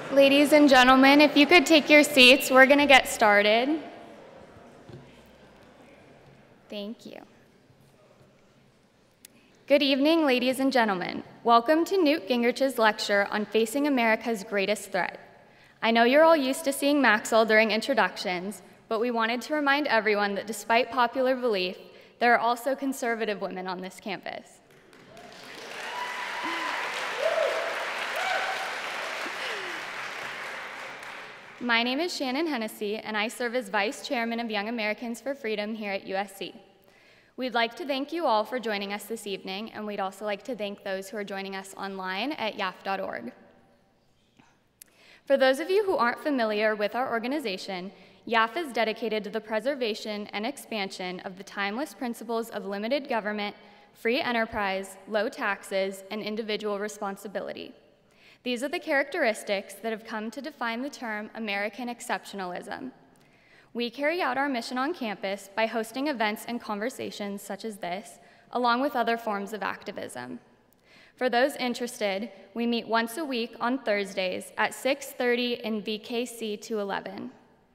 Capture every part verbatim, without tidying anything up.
Ladies and gentlemen, if you could take your seats, we're going to get started. Thank you. Good evening, ladies and gentlemen. Welcome to Newt Gingrich's lecture on facing America's greatest threat. I know you're all used to seeing Maxwell during introductions, but we wanted to remind everyone that despite popular belief, there are also conservative women on this campus. My name is Shannon Hennessy, and I serve as Vice Chairman of Young Americans for Freedom here at U S C. We'd like to thank you all for joining us this evening, and we'd also like to thank those who are joining us online at Y A F dot org. For those of you who aren't familiar with our organization, Y A F is dedicated to the preservation and expansion of the timeless principles of limited government, free enterprise, low taxes, and individual responsibility. These are the characteristics that have come to define the term American exceptionalism. We carry out our mission on campus by hosting events and conversations such as this, along with other forms of activism. For those interested, we meet once a week on Thursdays at six thirty in V K C two eleven.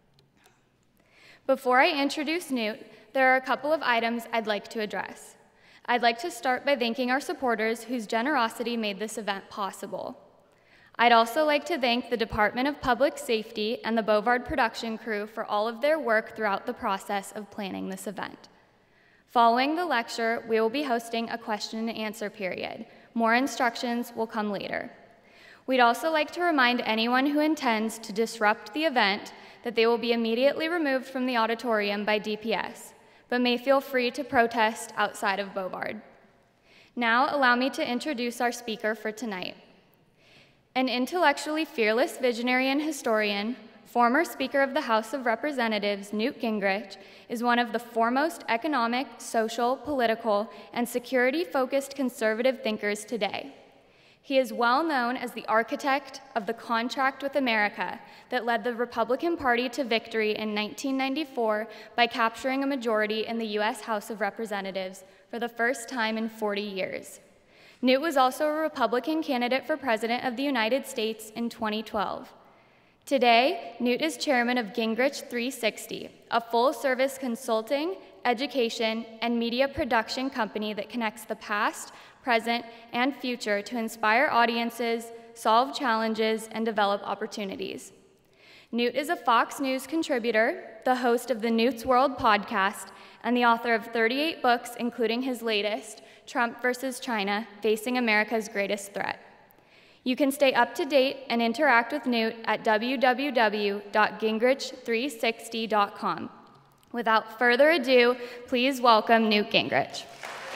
Before I introduce Newt, there are a couple of items I'd like to address. I'd like to start by thanking our supporters whose generosity made this event possible. I'd also like to thank the Department of Public Safety and the Bovard production crew for all of their work throughout the process of planning this event. Following the lecture, we will be hosting a question and answer period. More instructions will come later. We'd also like to remind anyone who intends to disrupt the event that they will be immediately removed from the auditorium by D P S, but may feel free to protest outside of Bovard. Now, allow me to introduce our speaker for tonight. An intellectually fearless visionary and historian, former Speaker of the House of Representatives, Newt Gingrich, is one of the foremost economic, social, political, and security-focused conservative thinkers today. He is well known as the architect of the contract with America that led the Republican Party to victory in nineteen ninety-four by capturing a majority in the U S House of Representatives for the first time in forty years. Newt was also a Republican candidate for President of the United States in twenty twelve. Today, Newt is chairman of Gingrich three sixty, a full-service consulting, education, and media production company that connects the past, present, and future to inspire audiences, solve challenges, and develop opportunities. Newt is a Fox News contributor, the host of the Newt's World podcast, and the author of thirty-eight books, including his latest, Trump versus China, Facing America's Greatest Threat. You can stay up to date and interact with Newt at w w w dot gingrich three sixty dot com. Without further ado, please welcome Newt Gingrich.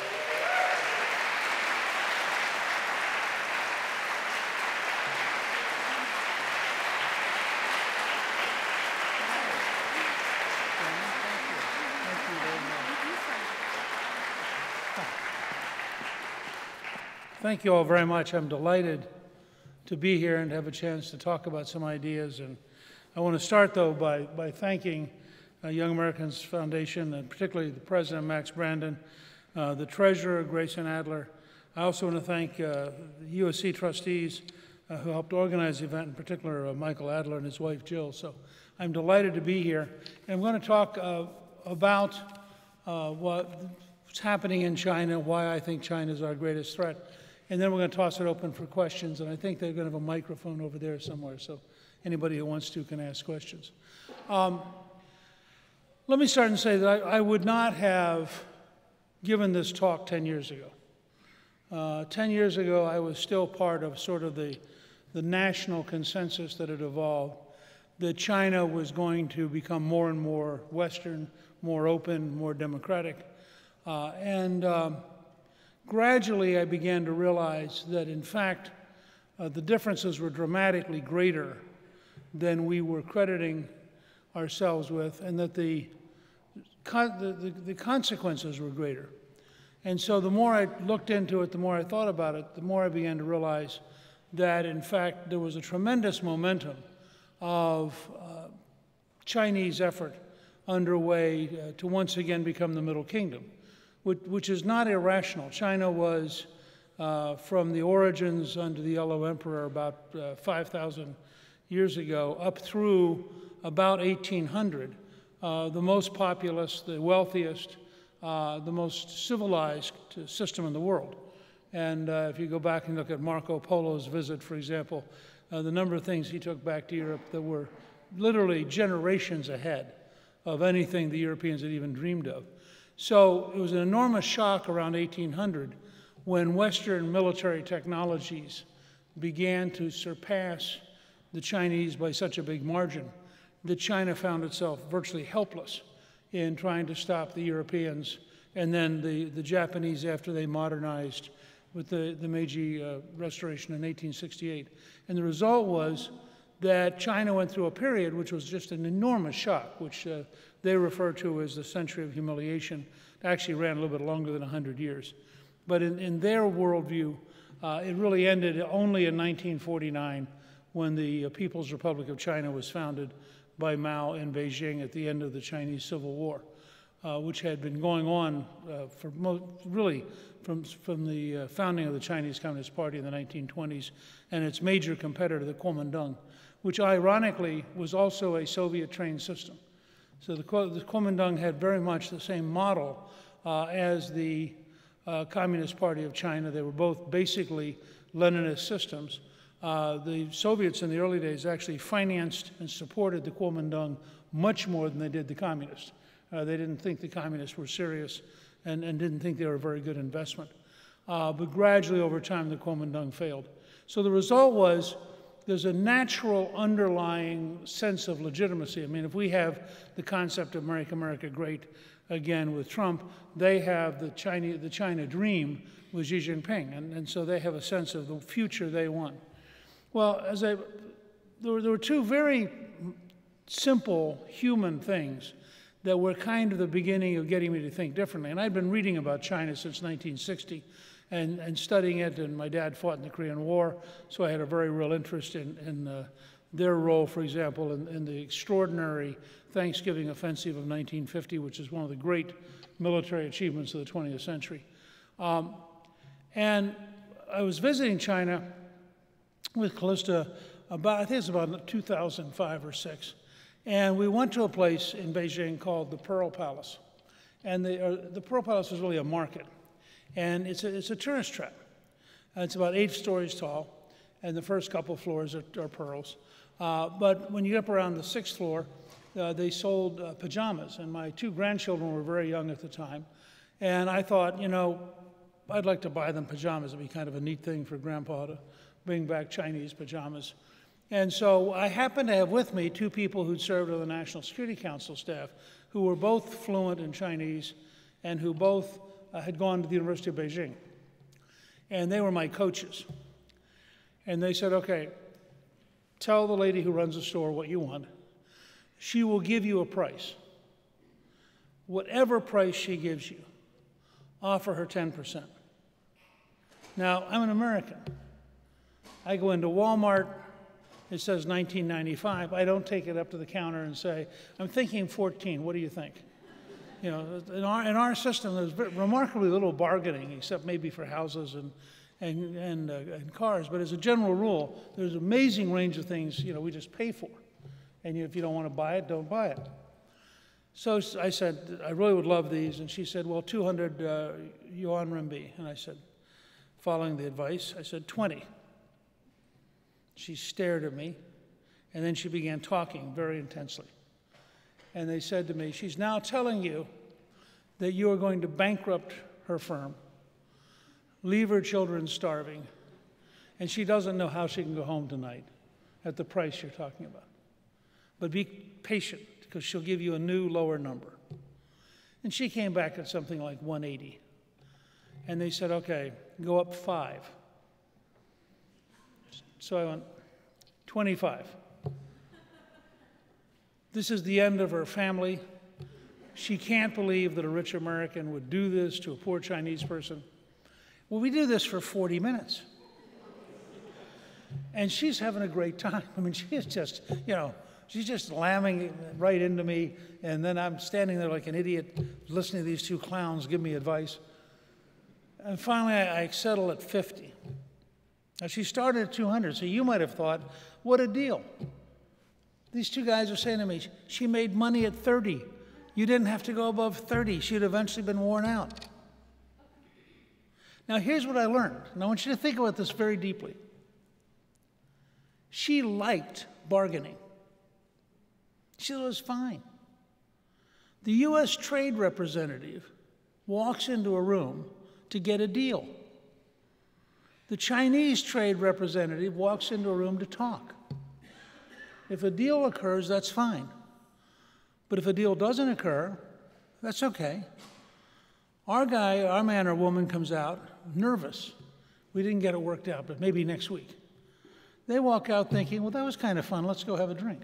Thank you all very much. I'm delighted to be here and have a chance to talk about some ideas. And I want to start, though, by, by thanking uh, Young Americans Foundation, and particularly the president, Max Brandon, uh, the treasurer, Grayson Adler. I also want to thank uh, the U S C trustees uh, who helped organize the event, in particular uh, Michael Adler and his wife, Jill. So I'm delighted to be here. And I'm going to talk uh, about uh, what's happening in China, why I think China is our greatest threat. And then we're going to toss it open for questions, and I think they're going to have a microphone over there somewhere, so anybody who wants to can ask questions. Um, let me start and say that I, I would not have given this talk ten years ago. Uh, ten years ago, I was still part of sort of the, the national consensus that had evolved, that China was going to become more and more Western, more open, more democratic, uh, and um, gradually, I began to realize that, in fact, uh, the differences were dramatically greater than we were crediting ourselves with, and that the, con the, the, the consequences were greater. And so the more I looked into it, the more I thought about it, the more I began to realize that, in fact, there was a tremendous momentum of uh, Chinese effort underway uh, to once again become the Middle Kingdom, which, which is not irrational. China was, uh, from the origins under the Yellow Emperor about uh, five thousand years ago up through about eighteen hundred, uh, the most populous, the wealthiest, uh, the most civilized system in the world. And uh, if you go back and look at Marco Polo's visit, for example, uh, the number of things he took back to Europe that were literally generations ahead of anything the Europeans had even dreamed of. So it was an enormous shock around eighteen hundred when Western military technologies began to surpass the Chinese by such a big margin that China found itself virtually helpless in trying to stop the Europeans and then the, the Japanese after they modernized with the, the Meiji uh, Restoration in eighteen sixty-eight. And the result was that China went through a period which was just an enormous shock, which uh, they refer to as the century of humiliation. It actually ran a little bit longer than one hundred years. But in, in their worldview, uh, it really ended only in nineteen forty-nine when the uh, People's Republic of China was founded by Mao in Beijing at the end of the Chinese Civil War, uh, which had been going on uh, for mo really from, from the uh, founding of the Chinese Communist Party in the nineteen twenties and its major competitor, the Kuomintang, which ironically was also a Soviet-trained system. So the, the Kuomintang had very much the same model uh, as the uh, Communist Party of China. They were both basically Leninist systems. Uh, the Soviets in the early days actually financed and supported the Kuomintang much more than they did the communists. Uh, they didn't think the communists were serious and, and didn't think they were a very good investment. Uh, but gradually over time, the Kuomintang failed. So the result was there's a natural underlying sense of legitimacy. I mean, if we have the concept of Make America Great again with Trump, they have the China, the China dream with Xi Jinping, and, and so they have a sense of the future they want. Well, as I, there were, there were two very simple human things that were kind of the beginning of getting me to think differently. And I'd been reading about China since nineteen sixty and, and studying it, and my dad fought in the Korean War, so I had a very real interest in, in uh, their role, for example, in, in the extraordinary Thanksgiving offensive of nineteen fifty, which is one of the great military achievements of the twentieth century. Um, and I was visiting China with close to about, I think it's about two thousand five or six. And we went to a place in Beijing called the Pearl Palace. And the, uh, the Pearl Palace is really a market. And it's a, it's a tourist trap. Uh, it's about eight stories tall, and the first couple floors are, are pearls. Uh, but when you get up around the sixth floor, uh, they sold uh, pajamas. And my two grandchildren were very young at the time. And I thought, you know, I'd like to buy them pajamas. It'd be kind of a neat thing for Grandpa to bring back Chinese pajamas. And so I happened to have with me two people who'd served on the National Security Council staff who were both fluent in Chinese and who both uh, had gone to the University of Beijing. And they were my coaches. And they said, okay, tell the lady who runs the store what you want. She will give you a price. Whatever price she gives you, offer her ten percent. Now, I'm an American. I go into Walmart, it says nineteen ninety-five. I don't take it up to the counter and say, I'm thinking fourteen, what do you think? You know, in our, in our system, there's remarkably little bargaining, except maybe for houses and, and, and, uh, and cars. But as a general rule, there's an amazing range of things, you know, we just pay for. And if you don't want to buy it, don't buy it. So I said, I really would love these. And she said, well, two hundred uh, yuan renminbi. And I said, following the advice, I said, twenty. She stared at me, and then she began talking very intensely. And they said to me, she's now telling you that you are going to bankrupt her firm, leave her children starving, and she doesn't know how she can go home tonight at the price you're talking about. But be patient, because she'll give you a new lower number. And she came back at something like one eighty. And they said, okay, go up five. So I went, twenty-five. This is the end of her family. She can't believe that a rich American would do this to a poor Chinese person. Well, we do this for forty minutes. And she's having a great time. I mean, she is just, you know, she's just lambing right into me. And then I'm standing there like an idiot listening to these two clowns give me advice. And finally, I, I settle at fifty. Now, she started at two hundred, so you might have thought, what a deal. These two guys are saying to me, she made money at thirty. You didn't have to go above thirty. She'd eventually been worn out. Now, here's what I learned, and I want you to think about this very deeply. She liked bargaining. She thought it was fine. The U S trade representative walks into a room to get a deal. The Chinese trade representative walks into a room to talk. If a deal occurs, that's fine. But if a deal doesn't occur, that's okay. Our guy, our man or woman comes out nervous. We didn't get it worked out, but maybe next week. They walk out thinking, well, that was kind of fun. Let's go have a drink.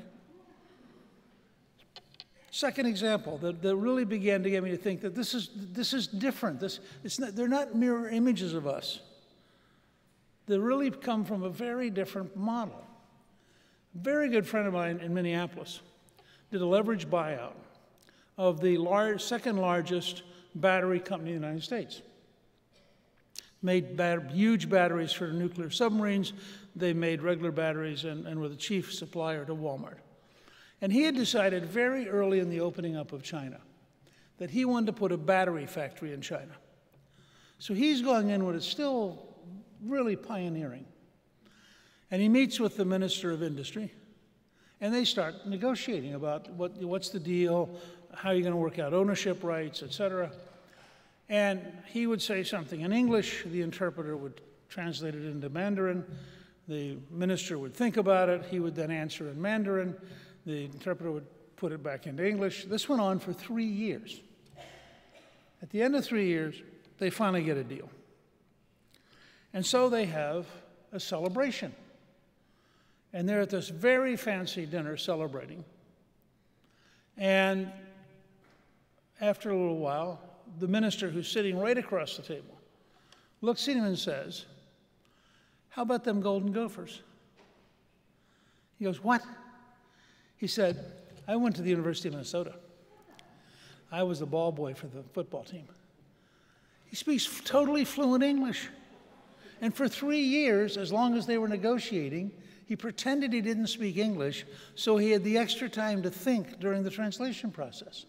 Second example that, that really began to get me to think that this is, this is different. This, it's not, they're not mirror images of us. They really come from a very different model. A very good friend of mine in Minneapolis did a leveraged buyout of the large, second largest battery company in the United States. Made bat huge batteries for nuclear submarines. They made regular batteries and, and were the chief supplier to Walmart. And he had decided very early in the opening up of China that he wanted to put a battery factory in China. So he's going in what is still really pioneering. And he meets with the Minister of Industry, and they start negotiating about what, what's the deal, how are you going to work out ownership rights, et cetera. And he would say something in English, the interpreter would translate it into Mandarin, the minister would think about it, he would then answer in Mandarin, the interpreter would put it back into English. This went on for three years. At the end of three years, they finally get a deal. And so they have a celebration. And they're at this very fancy dinner celebrating. And after a little while, the minister, who's sitting right across the table, looks at him and says, how about them golden gophers? He goes, what? He said, I went to the University of Minnesota. I was the ball boy for the football team. He speaks totally fluent English. And for three years, as long as they were negotiating, he pretended he didn't speak English, so he had the extra time to think during the translation process.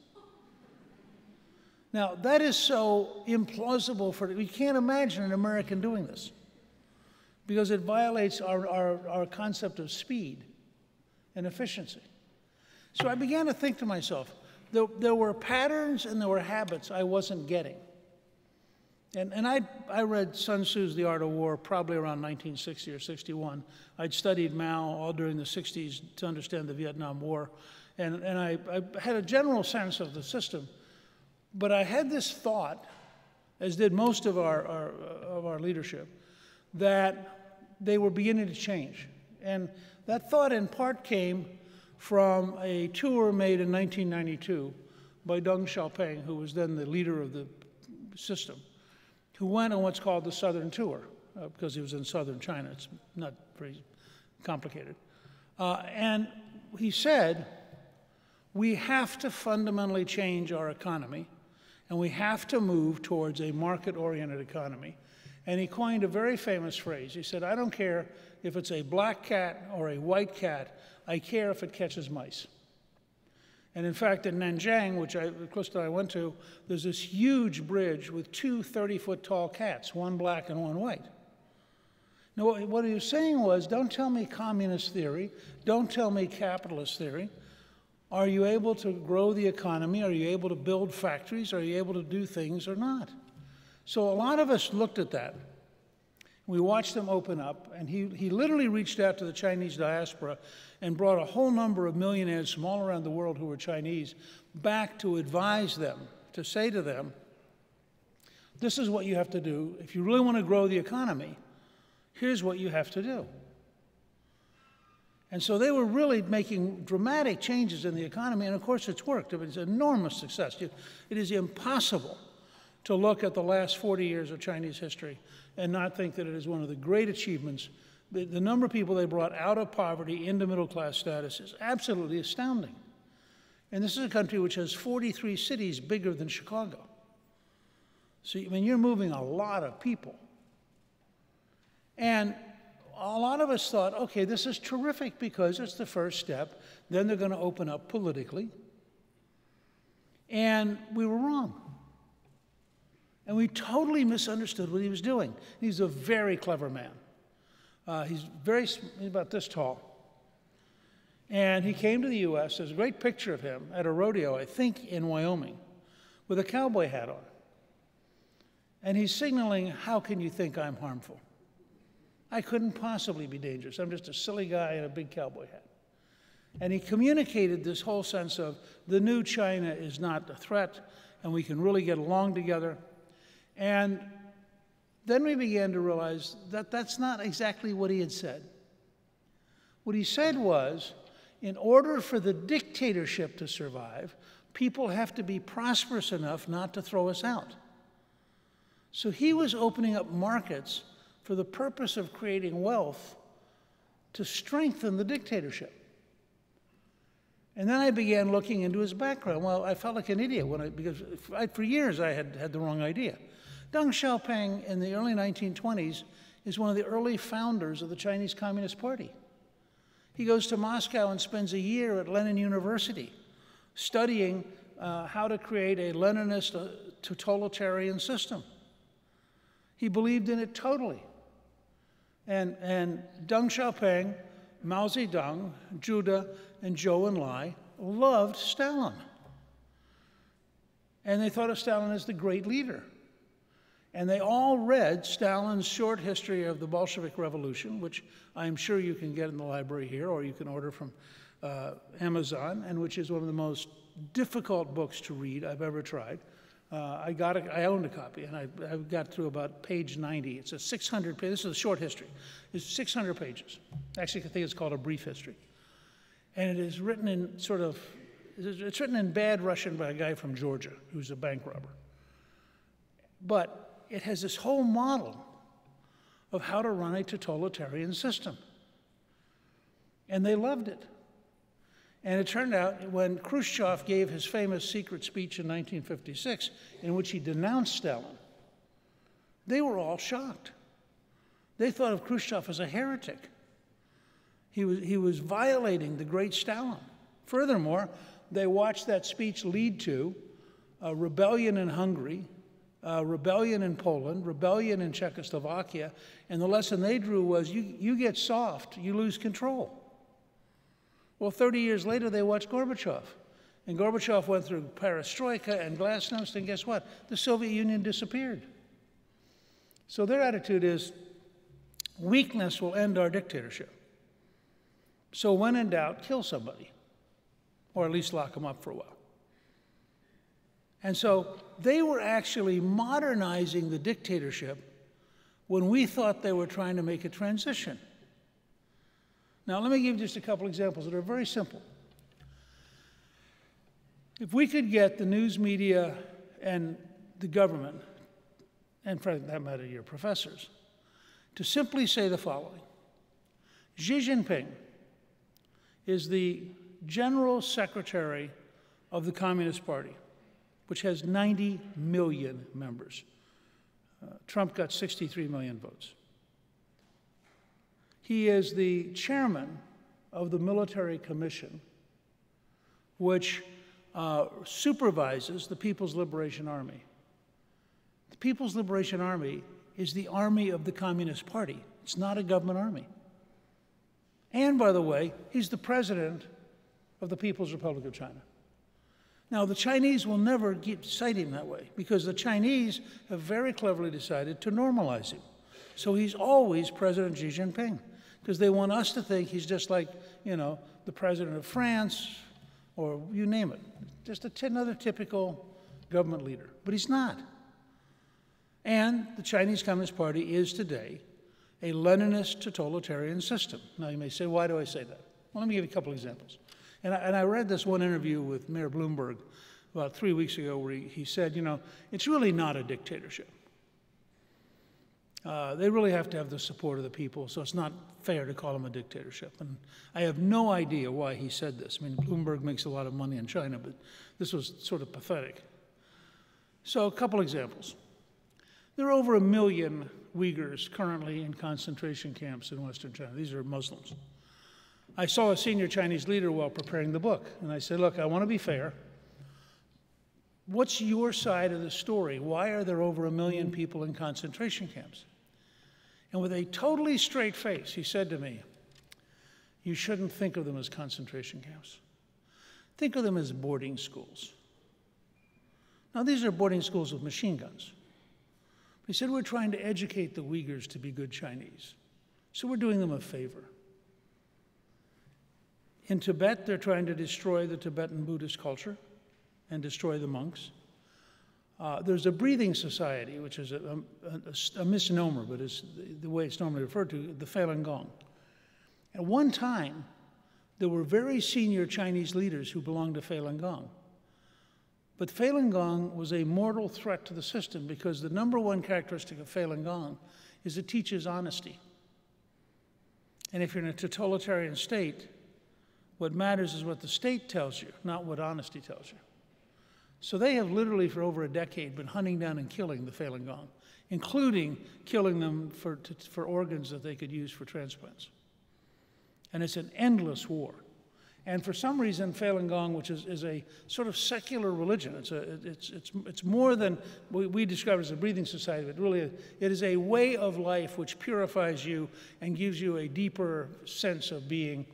Now, that is so implausible for, we can't imagine an American doing this because it violates our, our, our concept of speed and efficiency. So I began to think to myself, there, there were patterns and there were habits I wasn't getting. And, and I, I read Sun Tzu's The Art of War probably around nineteen sixty or sixty-one. I'd studied Mao all during the sixties to understand the Vietnam War. And, and I, I had a general sense of the system. But I had this thought, as did most of our, our, of our leadership, that they were beginning to change. And that thought in part came from a tour made in nineteen ninety-two by Deng Xiaoping, who was then the leader of the system, who went on what's called the Southern Tour, uh, because he was in southern China. It's not very complicated. Uh, and he said, we have to fundamentally change our economy, and we have to move towards a market-oriented economy. And he coined a very famous phrase. He said, I don't care if it's a black cat or a white cat, I care if it catches mice. And in fact, in Nanjing, which I, close to I went to, there's this huge bridge with two thirty-foot tall cats, one black and one white. Now, what he was saying was, don't tell me communist theory, don't tell me capitalist theory. Are you able to grow the economy? Are you able to build factories? Are you able to do things or not? So a lot of us looked at that. We watched them open up, and he, he literally reached out to the Chinese diaspora and brought a whole number of millionaires from all around the world who were Chinese back to advise them, to say to them, this is what you have to do. If you really want to grow the economy, here's what you have to do. And so they were really making dramatic changes in the economy, and of course it's worked. It was an enormous success. It is impossible to look at the last forty years of Chinese history and not think that it is one of the great achievements. The, the number of people they brought out of poverty into middle-class status is absolutely astounding. And this is a country which has forty-three cities bigger than Chicago. So, I mean, you're moving a lot of people. And a lot of us thought, okay, this is terrific because it's the first step. Then they're going to open up politically. And we were wrong. And we totally misunderstood what he was doing. He's a very clever man. Uh, he's very, he's about this tall. And he came to the U S There's a great picture of him at a rodeo, I think in Wyoming, with a cowboy hat on. And he's signaling, how can you think I'm harmful? I couldn't possibly be dangerous. I'm just a silly guy in a big cowboy hat. And he communicated this whole sense of the new China is not a threat, and we can really get along together. And then we began to realize that that's not exactly what he had said. What he said was, in order for the dictatorship to survive, people have to be prosperous enough not to throw us out. So he was opening up markets for the purpose of creating wealth to strengthen the dictatorship. And then I began looking into his background. Well, I felt like an idiot when I, because I, for years I had had the wrong idea. Deng Xiaoping in the early nineteen twenties is one of the early founders of the Chinese Communist Party. He goes to Moscow and spends a year at Lenin University studying uh, how to create a Leninist uh, totalitarian system. He believed in it totally. And, and Deng Xiaoping, Mao Zedong, Judah, and Zhou Enlai loved Stalin. And they thought of Stalin as the great leader. And they all read Stalin's short history of the Bolshevik Revolution, which I'm sure you can get in the library here, or you can order from uh, Amazon, and which is one of the most difficult books to read I've ever tried. Uh, I got a, I owned a copy, and I, I got through about page ninety. It's a six hundred page, this is a short history. It's six hundred pages. Actually, I think it's called a brief history. And it is written in sort of, it's written in bad Russian by a guy from Georgia who's a bank robber. But it has this whole model of how to run a totalitarian system. And they loved it. And it turned out when Khrushchev gave his famous secret speech in nineteen fifty-six, in which he denounced Stalin, they were all shocked. They thought of Khrushchev as a heretic. He was, he was violating the great Stalin. Furthermore, they watched that speech lead to a rebellion in Hungary, Uh, rebellion in Poland, rebellion in Czechoslovakia, and the lesson they drew was you, you get soft, you lose control. Well, thirty years later, they watched Gorbachev. And Gorbachev went through perestroika and glasnost, and guess what? The Soviet Union disappeared. So their attitude is, weakness will end our dictatorship. So when in doubt, kill somebody, or at least lock them up for a while. And so they were actually modernizing the dictatorship when we thought they were trying to make a transition. Now, let me give you just a couple examples that are very simple. If we could get the news media and the government, and for that matter, your professors, to simply say the following: Xi Jinping is the general secretary of the Communist Party, which has ninety million members. Uh, Trump got sixty-three million votes. He is the chairman of the military commission, which uh, supervises the People's Liberation Army. The People's Liberation Army is the army of the Communist Party. It's not a government army. And by the way, he's the president of the People's Republic of China. Now, the Chinese will never get, cite him that way, because the Chinese have very cleverly decided to normalize him. So he's always President Xi Jinping, because they want us to think he's just like, you know, the president of France, or you name it, just a t- another typical government leader. But he's not. And the Chinese Communist Party is today a Leninist totalitarian system. Now, you may say, why do I say that? Well, let me give you a couple examples. And I, and I read this one interview with Mayor Bloomberg about three weeks ago where he, he said, you know, it's really not a dictatorship. Uh, they really have to have the support of the people, so it's not fair to call them a dictatorship. And I have no idea why he said this. I mean, Bloomberg makes a lot of money in China, but this was sort of pathetic. So a couple examples. There are over a million Uyghurs currently in concentration camps in Western China. These are Muslims. I saw a senior Chinese leader while preparing the book, and I said, look, I want to be fair. What's your side of the story? Why are there over a million people in concentration camps? And with a totally straight face, he said to me, you shouldn't think of them as concentration camps. Think of them as boarding schools. Now, these are boarding schools with machine guns. He said, we're trying to educate the Uyghurs to be good Chinese. So we're doing them a favor. In Tibet, they're trying to destroy the Tibetan Buddhist culture and destroy the monks. Uh, there's a breathing society, which is a, a, a misnomer, but is the, the way it's normally referred to, the Falun Gong. At one time, there were very senior Chinese leaders who belonged to Falun Gong. But Falun Gong was a mortal threat to the system because the number one characteristic of Falun Gong is it teaches honesty. And if you're in a totalitarian state, what matters is what the state tells you, not what honesty tells you. So they have literally for over a decade been hunting down and killing the Falun Gong, including killing them for, to, for organs that they could use for transplants. And it's an endless war. And for some reason, Falun Gong, which is, is a sort of secular religion, it's, a, it's, it's, it's more than we, we describe it as a breathing society, but really it is a way of life which purifies you and gives you a deeper sense of being.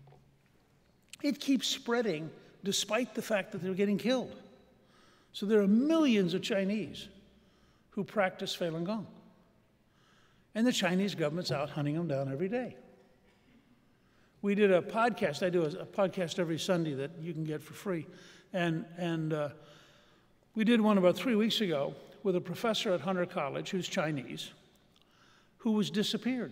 It keeps spreading despite the fact that they're getting killed. So there are millions of Chinese who practice Falun Gong. And the Chinese government's out hunting them down every day. We did a podcast. I do a, a podcast every Sunday that you can get for free. And, and uh, we did one about three weeks ago with a professor at Hunter College who's Chinese, who was disappeared.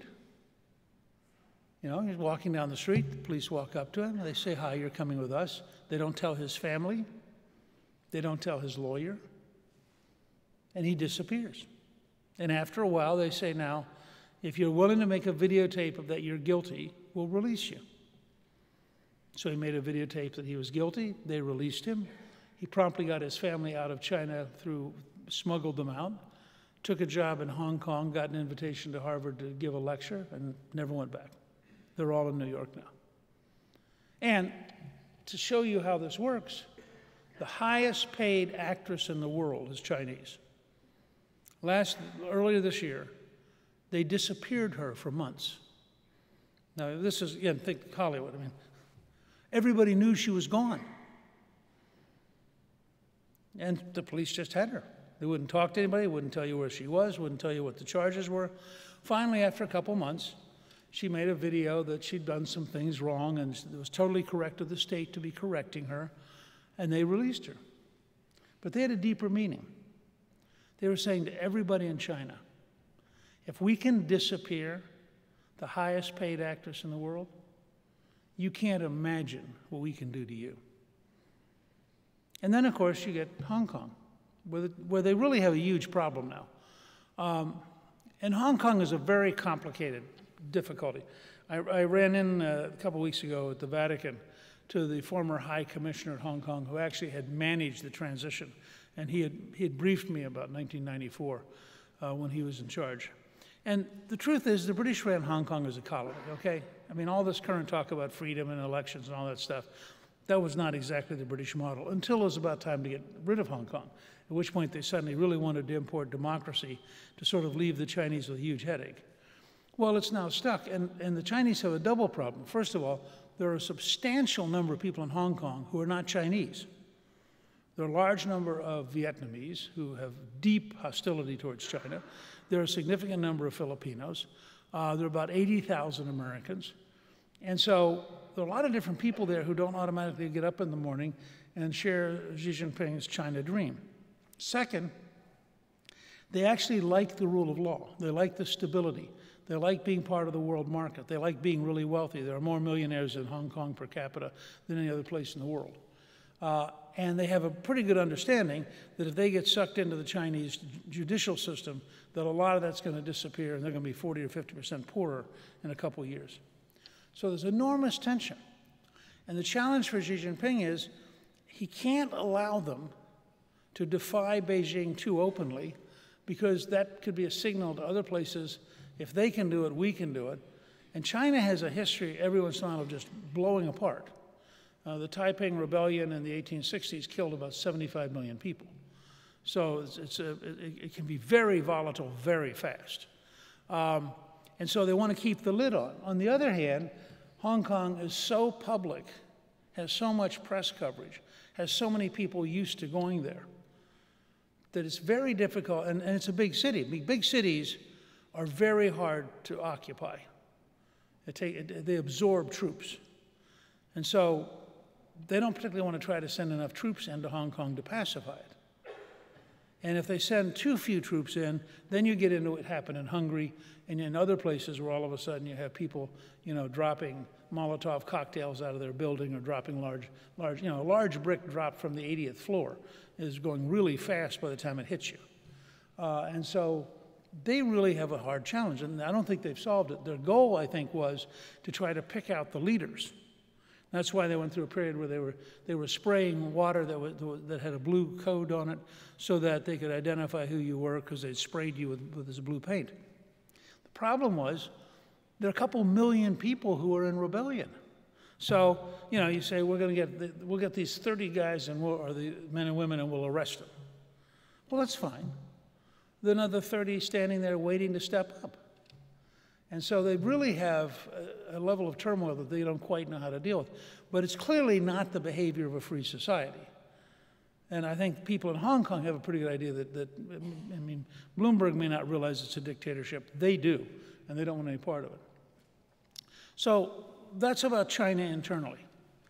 You know, he's walking down the street. The police walk up to him. They say, hi, you're coming with us. They don't tell his family. They don't tell his lawyer. And he disappears. And after a while, they say, now, if you're willing to make a videotape of that you're guilty, we'll release you. So he made a videotape that he was guilty. They released him. He promptly got his family out of China through, smuggled them out, took a job in Hong Kong, got an invitation to Harvard to give a lecture, and never went back. They're all in New York now. And to show you how this works, the highest paid actress in the world is Chinese. Last, earlier this year, they disappeared her for months. Now, this is, again, think Hollywood. I mean, everybody knew she was gone. And the police just had her. They wouldn't talk to anybody, wouldn't tell you where she was, wouldn't tell you what the charges were. Finally, after a couple months, she made a video that she'd done some things wrong, and it was totally correct of the state to be correcting her, and they released her. But they had a deeper meaning. They were saying to everybody in China, if we can disappear the highest paid actress in the world, you can't imagine what we can do to you. And then, of course, you get Hong Kong, where, the, where they really have a huge problem now. Um, and Hong Kong is a very complicated difficulty. I, I ran in uh, a couple weeks ago at the Vatican to the former High Commissioner at Hong Kong, who actually had managed the transition. And he had, he had briefed me about nineteen ninety-four uh, when he was in charge. And the truth is, the British ran Hong Kong as a colony, okay? I mean, all this current talk about freedom and elections and all that stuff, that was not exactly the British model until it was about time to get rid of Hong Kong, at which point they suddenly really wanted to import democracy to sort of leave the Chinese with a huge headache. Well, it's now stuck, and, and the Chinese have a double problem. First of all, there are a substantial number of people in Hong Kong who are not Chinese. There are a large number of Vietnamese who have deep hostility towards China. There are a significant number of Filipinos. Uh, there are about eighty thousand Americans. And so there are a lot of different people there who don't automatically get up in the morning and share Xi Jinping's China dream. Second, they actually like the rule of law. They like the stability. They like being part of the world market. They like being really wealthy. There are more millionaires in Hong Kong per capita than any other place in the world. Uh, and they have a pretty good understanding that if they get sucked into the Chinese judicial system, that a lot of that's going to disappear and they're going to be forty or fifty percent poorer in a couple of years. So there's enormous tension. And the challenge for Xi Jinping is he can't allow them to defy Beijing too openly, because that could be a signal to other places. If they can do it, we can do it. And China has a history every once in a while of just blowing apart. Uh, the Taiping Rebellion in the eighteen sixties killed about seventy-five million people. So it's, it's a, it, it can be very volatile very fast. Um, and so they want to keep the lid on. On the other hand, Hong Kong is so public, has so much press coverage, has so many people used to going there, that it's very difficult, and, and it's a big city. Big, big cities are very hard to occupy. They, take, they absorb troops. And so they don't particularly want to try to send enough troops into Hong Kong to pacify it. And if they send too few troops in, then you get into what happened in Hungary and in other places where all of a sudden you have people, you know, dropping Molotov cocktails out of their building or dropping large, large, you know, a large brick dropped from the eightieth floor is going really fast by the time it hits you. Uh, and so they really have a hard challenge, and I don't think they've solved it. Their goal, I think, was to try to pick out the leaders. That's why they went through a period where they were, they were spraying water that, was, that had a blue code on it so that they could identify who you were because they sprayed you with, with this blue paint. The problem was there are a couple million people who are in rebellion. So, you know, you say, we're going to get, the, we'll get these thirty guys, and we'll, or the men and women, and we'll arrest them. Well, that's fine. There are another thirty standing there waiting to step up. And so they really have a, a level of turmoil that they don't quite know how to deal with. But it's clearly not the behavior of a free society. And I think people in Hong Kong have a pretty good idea that, that I mean, Bloomberg may not realize it's a dictatorship. They do, and they don't want any part of it. So that's about China internally.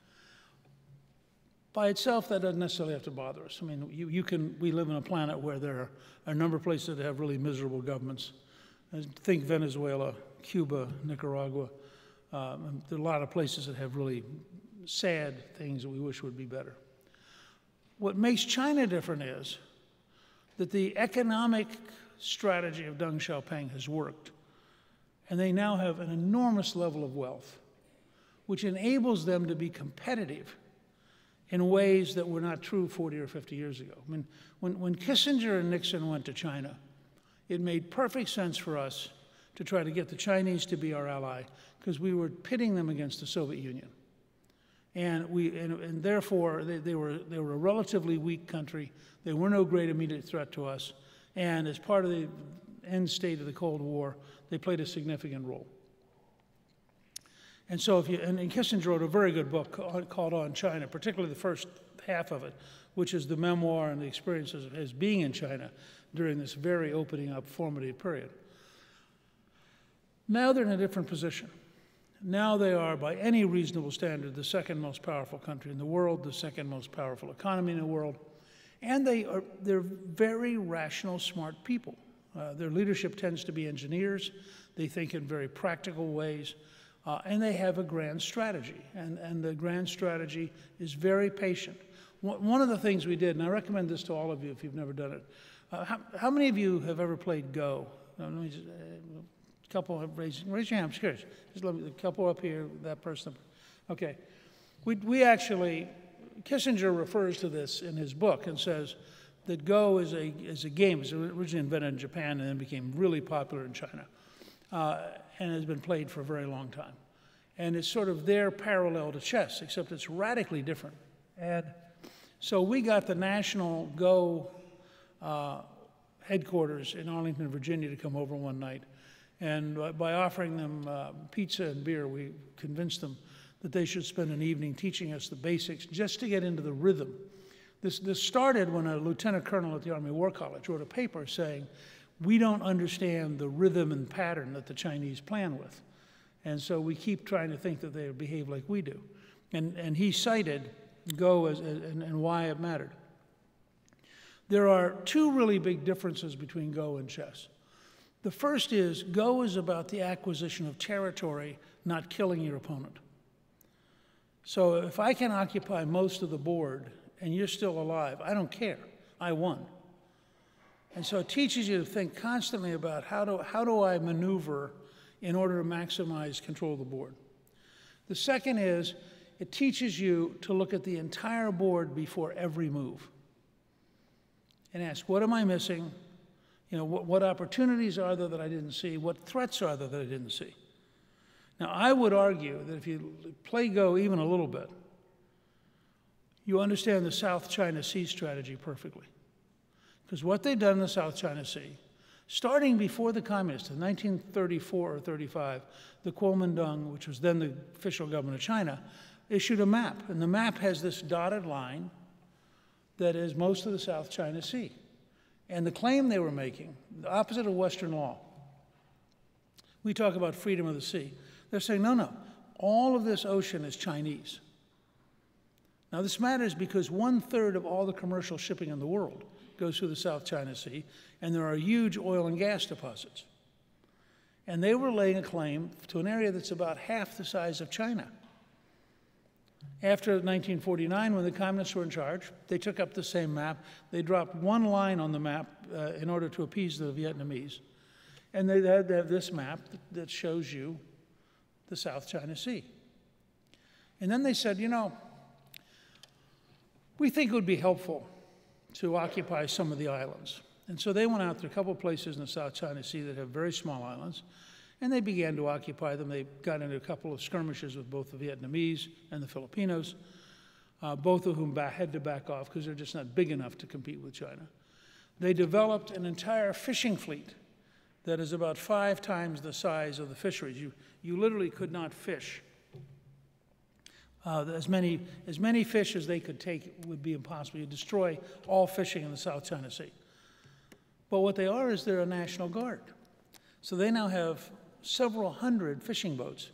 By itself, that doesn't necessarily have to bother us. I mean, you, you can, we live on a planet where there are a number of places that have really miserable governments. Think Venezuela, Cuba, Nicaragua. Um, there are a lot of places that have really sad things that we wish would be better. What makes China different is that the economic strategy of Deng Xiaoping has worked, and they now have an enormous level of wealth, which enables them to be competitive in ways that were not true forty or fifty years ago. I mean, when, when Kissinger and Nixon went to China, it made perfect sense for us to try to get the Chinese to be our ally because we were pitting them against the Soviet Union. And, we, and, and therefore, they, they, were, they were a relatively weak country. They were no great immediate threat to us. And as part of the end state of the Cold War, they played a significant role. And so if you, and, and Kissinger wrote a very good book called, called On China, particularly the first half of it, which is the memoir and the experiences of his being in China during this very opening up formative period. Now they're in a different position. Now they are, by any reasonable standard, the second most powerful country in the world, the second most powerful economy in the world, and they are, they're very rational, smart people. Uh, their leadership tends to be engineers. They think in very practical ways, uh, and they have a grand strategy, and, and the grand strategy is very patient. One of the things we did, and I recommend this to all of you if you've never done it, uh, how, how many of you have ever played Go? Uh, let me just, uh, a couple have raised, raise your hand, I'm curious. Just let me, a couple up here, that person. Okay. We, we actually, Kissinger refers to this in his book and says that Go is a, is a game. It was originally invented in Japan and then became really popular in China uh, and has been played for a very long time. And it's sort of their parallel to chess, except it's radically different. And so we got the National Go uh, headquarters in Arlington, Virginia to come over one night. And by offering them uh, pizza and beer, we convinced them that they should spend an evening teaching us the basics just to get into the rhythm. This, this started when a lieutenant colonel at the Army War College wrote a paper saying, we don't understand the rhythm and pattern that the Chinese plan with. And so we keep trying to think that they behave like we do. And, and he cited Go as, and, and why it mattered. There are two really big differences between Go and chess. The first is Go is about the acquisition of territory, not killing your opponent. So if I can occupy most of the board and you're still alive, I don't care. I won. And so it teaches you to think constantly about how do, how do I maneuver in order to maximize control of the board. The second is it teaches you to look at the entire board before every move and ask, what am I missing? You know, what, what opportunities are there that I didn't see? What threats are there that I didn't see? Now, I would argue that if you play go even a little bit, you understand the South China Sea strategy perfectly. Because what they've done in the South China Sea, starting before the communists, in nineteen thirty-four or thirty-five, the Kuomintang, which was then the official government of China, issued a map. And the map has this dotted line that is most of the South China Sea. And the claim they were making, the opposite of Western law, we talk about freedom of the sea. They're saying, no, no, all of this ocean is Chinese. Now, this matters because one-third of all the commercial shipping in the world goes through the South China Sea, and there are huge oil and gas deposits. And they were laying a claim to an area that's about half the size of China. After nineteen forty-nine, when the communists were in charge, they took up the same map. They dropped one line on the map uh, in order to appease the Vietnamese. And they had to have this map that shows you the South China Sea. And then they said, you know, we think it would be helpful to occupy some of the islands. And so they went out to a couple places in the South China Sea that have very small islands, and they began to occupy them. They got into a couple of skirmishes with both the Vietnamese and the Filipinos, uh, both of whom had to back off because they're just not big enough to compete with China. They developed an entire fishing fleet that is about five times the size of the fisheries. You, you literally could not fish. Uh, as many, as many fish as they could take would be impossible. You'd destroy all fishing in the South China Sea. But what they are is they're a National Guard. So they now have several hundred fishing boats,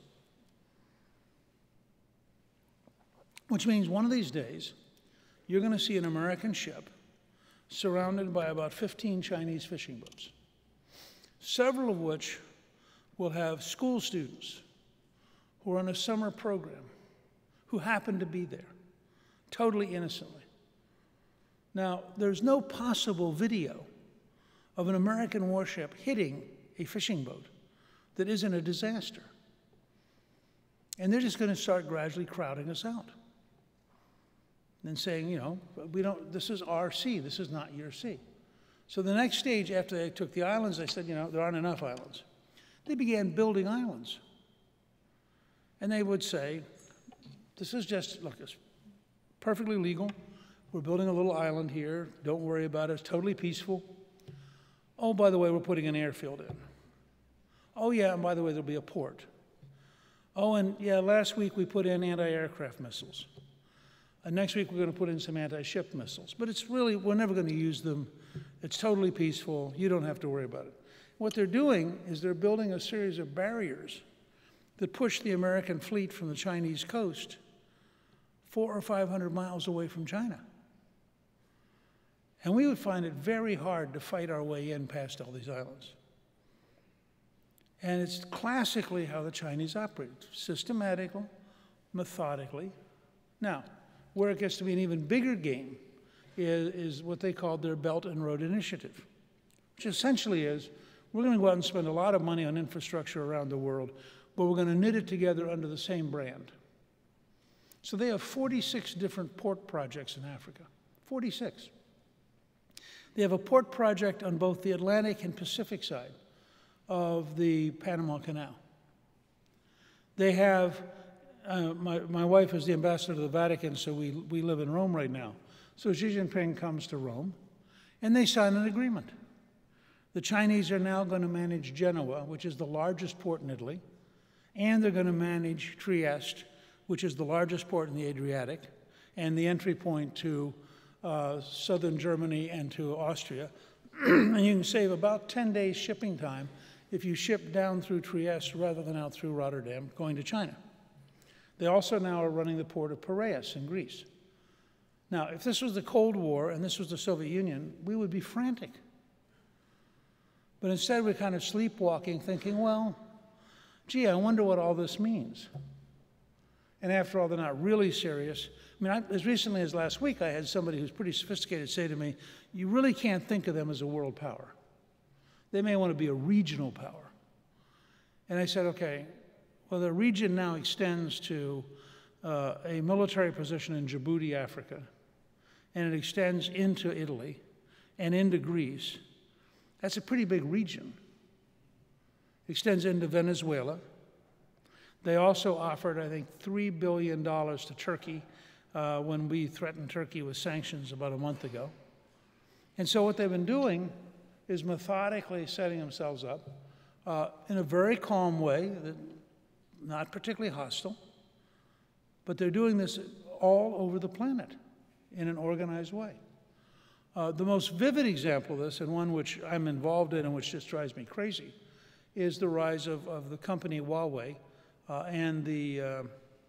which means one of these days, you're going to see an American ship surrounded by about fifteen Chinese fishing boats, several of which will have school students who are on a summer program who happen to be there, totally innocently. Now, there's no possible video of an American warship hitting a fishing boat that isn't a disaster. And they're just going to start gradually crowding us out and saying, you know, we don't, this is our sea, this is not your sea. So the next stage after they took the islands, they said, you know, there aren't enough islands. They began building islands. And they would say, this is just, look, it's perfectly legal. We're building a little island here. Don't worry about it. It's totally peaceful. Oh, by the way, we're putting an airfield in. Oh, yeah, and by the way, there'll be a port. Oh, and yeah, last week we put in anti-aircraft missiles. And next week we're going to put in some anti-ship missiles. But it's really, we're never going to use them. It's totally peaceful. You don't have to worry about it. What they're doing is they're building a series of barriers that push the American fleet from the Chinese coast four or five hundred miles away from China. And we would find it very hard to fight our way in past all these islands. And it's classically how the Chinese operate, systematically, methodically. Now, where it gets to be an even bigger game is, is what they called their Belt and Road Initiative, which essentially is, we're going to go out and spend a lot of money on infrastructure around the world, but we're going to knit it together under the same brand. So they have forty-six different port projects in Africa, forty-six. They have a port project on both the Atlantic and Pacific side of the Panama Canal. They have, uh, my, my wife is the ambassador to the Vatican, so we, we live in Rome right now. So Xi Jinping comes to Rome, and they sign an agreement. The Chinese are now going to manage Genoa, which is the largest port in Italy, and they're going to manage Trieste, which is the largest port in the Adriatic, and the entry point to uh, southern Germany and to Austria. And you can save about ten days shipping time if you ship down through Trieste rather than out through Rotterdam, going to China. They also now are running the port of Piraeus in Greece. Now, if this was the Cold War and this was the Soviet Union, we would be frantic. But instead, we're kind of sleepwalking, thinking, well, gee, I wonder what all this means. And after all, they're not really serious. I mean, I, as recently as last week, I had somebody who's pretty sophisticated say to me, you really can't think of them as a world power. They may want to be a regional power. And I said, okay, well, the region now extends to uh, a military position in Djibouti, Africa, and it extends into Italy and into Greece. That's a pretty big region. It extends into Venezuela. They also offered, I think, three billion dollars to Turkey uh, when we threatened Turkey with sanctions about a month ago. And so what they've been doing is methodically setting themselves up uh, in a very calm way, that, not particularly hostile, but they're doing this all over the planet in an organized way. Uh, the most vivid example of this, and one which I'm involved in and which just drives me crazy, is the rise of, of the company Huawei uh, and, the, uh,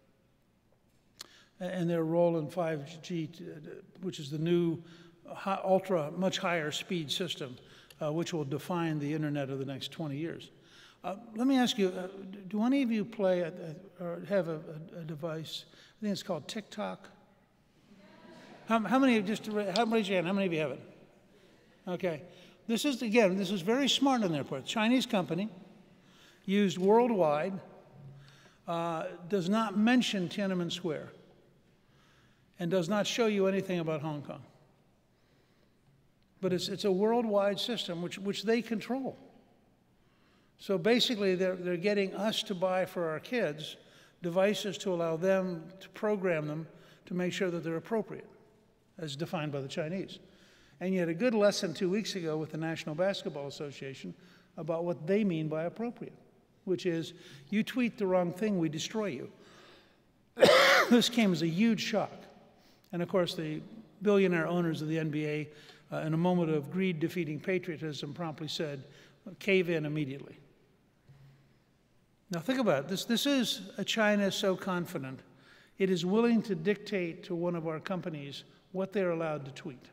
and their role in five G, which is the new high, ultra, much higher speed system, uh, which will define the internet of the next twenty years. Uh, let me ask you, uh, do any of you play a, a, or have a, a, a device? I think it's called TikTok. How, how many, just how, raise your hand, how many of you have it? Okay. This is, again, this is very smart on their part. Chinese company, used worldwide, uh, does not mention Tiananmen Square, and does not show you anything about Hong Kong. But it's, it's a worldwide system which, which they control. So basically, they're, they're getting us to buy for our kids devices to allow them to program them to make sure that they're appropriate, as defined by the Chinese. And you had a good lesson two weeks ago with the National Basketball Association about what they mean by appropriate, which is, you tweet the wrong thing, we destroy you. This came as a huge shock. And of course, the billionaire owners of the N B A, uh, in a moment of greed defeating patriotism, promptly said, cave in immediately. Now think about it. This, this is a China so confident, it is willing to dictate to one of our companies what they're allowed to tweet.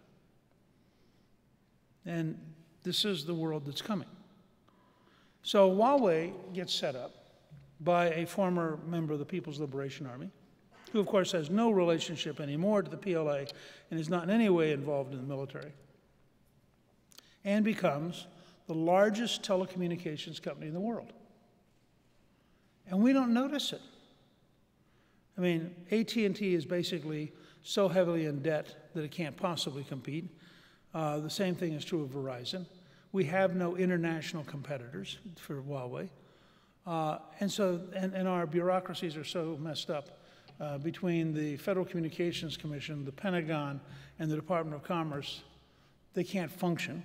And this is the world that's coming. So Huawei gets set up by a former member of the People's Liberation Army, who of course has no relationship anymore to the P L A and is not in any way involved in the military, and becomes the largest telecommunications company in the world. And we don't notice it. I mean, A T and T is basically so heavily in debt that it can't possibly compete. Uh, the same thing is true of Verizon. We have no international competitors for Huawei. Uh, and so, and, and our bureaucracies are so messed up uh, between the Federal Communications Commission, the Pentagon, and the Department of Commerce, they can't function.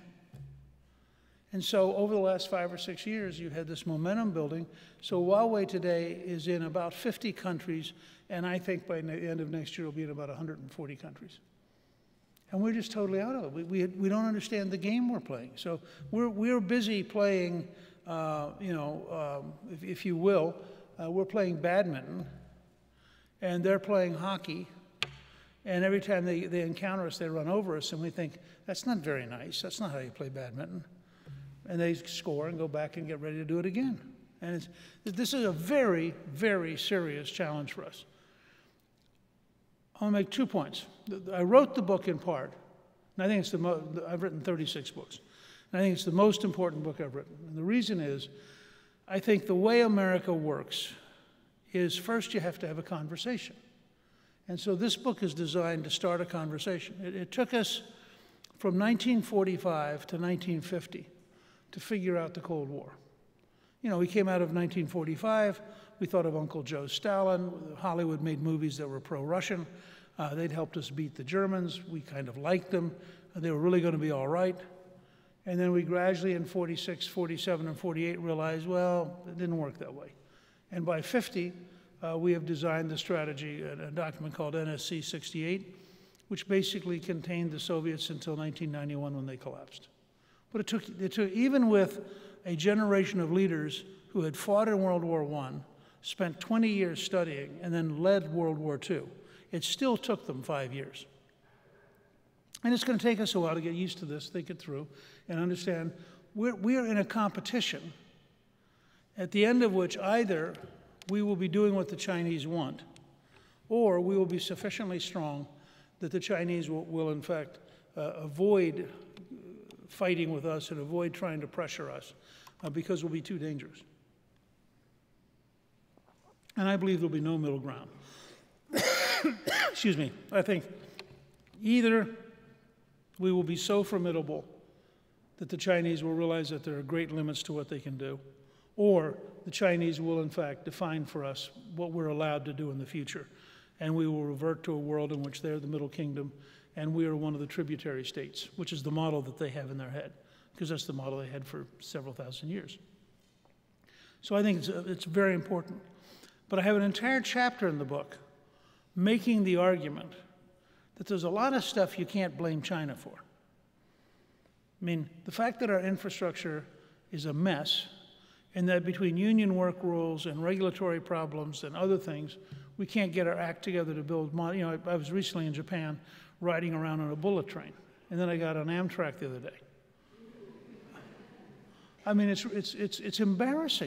And so over the last five or six years, you've had this momentum building. So Huawei today is in about fifty countries, and I think by the end of next year, it'll be in about one hundred forty countries. And we're just totally out of it. We, we, we don't understand the game we're playing. So we're, we're busy playing, uh, you know, um, if, if you will, uh, we're playing badminton, and they're playing hockey. And every time they, they encounter us, they run over us, and we think, that's not very nice. That's not how you play badminton. And they score and go back and get ready to do it again. And it's, this is a very, very serious challenge for us. I'll make two points. I wrote the book in part, and I think it's the mo I've written thirty-six books, and I think it's the most important book I've written. And the reason is, I think the way America works is first you have to have a conversation. And so this book is designed to start a conversation. It, it took us from nineteen forty-five to nineteen fifty to figure out the Cold War. You know, we came out of nineteen forty-five, we thought of Uncle Joe Stalin. Hollywood made movies that were pro-Russian. Uh, they'd helped us beat the Germans. We kind of liked them. They were really going to be all right. And then we gradually in forty-six, forty-seven, and forty-eight realized, well, it didn't work that way. And by fifty, uh, we have designed the strategy, a, a document called N S C sixty-eight, which basically contained the Soviets until nineteen ninety-one when they collapsed. But it took, it took, even with a generation of leaders who had fought in World War One, spent twenty years studying, and then led World War Two, it still took them five years. And it's going to take us a while to get used to this, think it through, and understand we're, we're in a competition at the end of which either we will be doing what the Chinese want, or we will be sufficiently strong that the Chinese will, will in fact, uh, avoid fighting with us and avoid trying to pressure us uh, because we'll be too dangerous. And I believe there'll be no middle ground. Excuse me. I think either we will be so formidable that the Chinese will realize that there are great limits to what they can do, or the Chinese will, in fact, define for us what we're allowed to do in the future, and we will revert to a world in which they're the Middle Kingdom, and we are one of the tributary states, which is the model that they have in their head, because that's the model they had for several thousand years. So I think it's, it's very important. But I have an entire chapter in the book making the argument that there's a lot of stuff you can't blame China for. I mean, the fact that our infrastructure is a mess, and that between union work rules and regulatory problems and other things, we can't get our act together to build, you know, I, I was recently in Japan riding around on a bullet train, and then I got on Amtrak the other day. I mean, it's, it's, it's, it's embarrassing.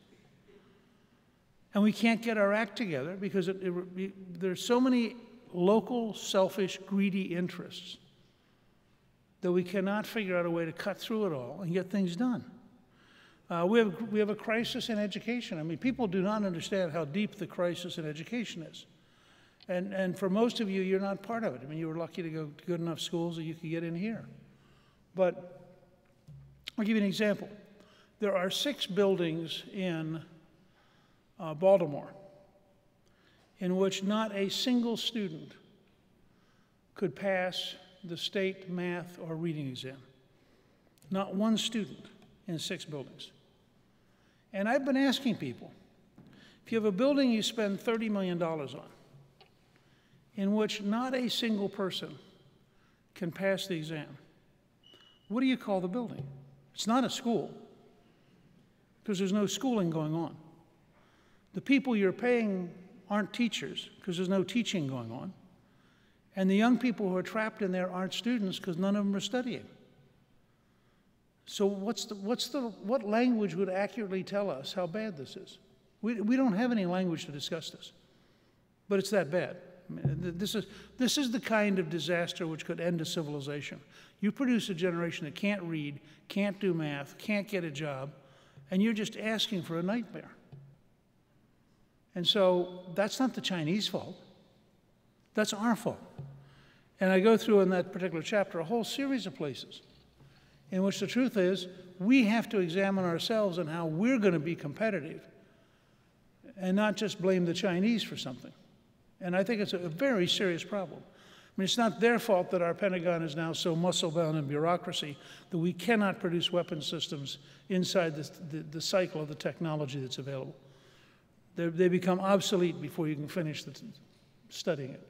And we can't get our act together because it, it, there's so many local, selfish, greedy interests that we cannot figure out a way to cut through it all and get things done. Uh, we, have, we have a crisis in education. I mean, people do not understand how deep the crisis in education is. And, and for most of you, you're not part of it. I mean, you were lucky to go to good enough schools that you could get in here. But I'll give you an example. There are six buildings in uh, Baltimore in which not a single student could pass the state math or reading exam. Not one student in six buildings. And I've been asking people, if you have a building you spend thirty million dollars on, in which not a single person can pass the exam, what do you call the building? It's not a school, because there's no schooling going on. The people you're paying aren't teachers, because there's no teaching going on. And the young people who are trapped in there aren't students, because none of them are studying. So what's the, what's the, what language would accurately tell us how bad this is? We, we don't have any language to discuss this, but it's that bad. I mean, this is, this is the kind of disaster which could end a civilization. You produce a generation that can't read, can't do math, can't get a job, and you're just asking for a nightmare. And so that's not the Chinese fault. That's our fault. And I go through in that particular chapter a whole series of places in which the truth is we have to examine ourselves and how we're going to be competitive and not just blame the Chinese for something. And I think it's a very serious problem. I mean, it's not their fault that our Pentagon is now so muscle-bound in bureaucracy that we cannot produce weapon systems inside this, the, the cycle of the technology that's available. They're, they become obsolete before you can finish the, studying it.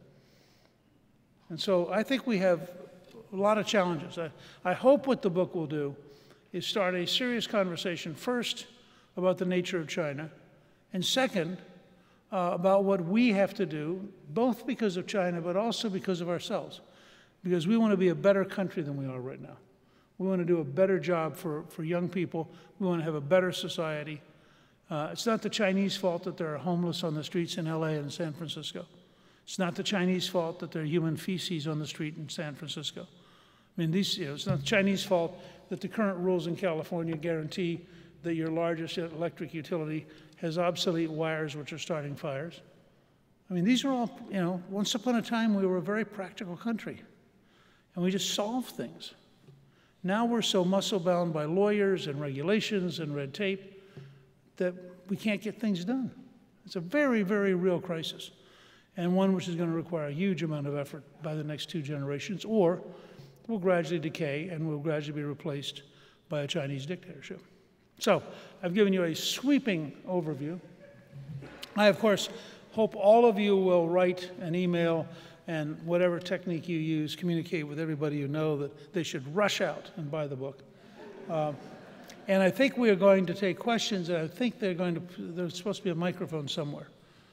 And so I think we have a lot of challenges. I, I hope what the book will do is start a serious conversation, first, about the nature of China, and second, uh, about what we have to do, both because of China, but also because of ourselves, because we want to be a better country than we are right now. We want to do a better job for, for young people. We want to have a better society. Uh, it's not the Chinese fault that there are homeless on the streets in L A and San Francisco. It's not the Chinese fault that there are human feces on the street in San Francisco. I mean, these, you know, it's not the Chinese fault that the current rules in California guarantee that your largest electric utility has obsolete wires which are starting fires. I mean, these are all, you know, once upon a time we were a very practical country, and we just solved things. Now we're so muscle-bound by lawyers and regulations and red tape that we can't get things done. It's a very, very real crisis, and one which is going to require a huge amount of effort by the next two generations, or will gradually decay and will gradually be replaced by a Chinese dictatorship. So I've given you a sweeping overview. I, of course, hope all of you will write an email and whatever technique you use, communicate with everybody you know that they should rush out and buy the book. Uh, and I think we are going to take questions, and I think they're going to, there's supposed to be a microphone somewhere.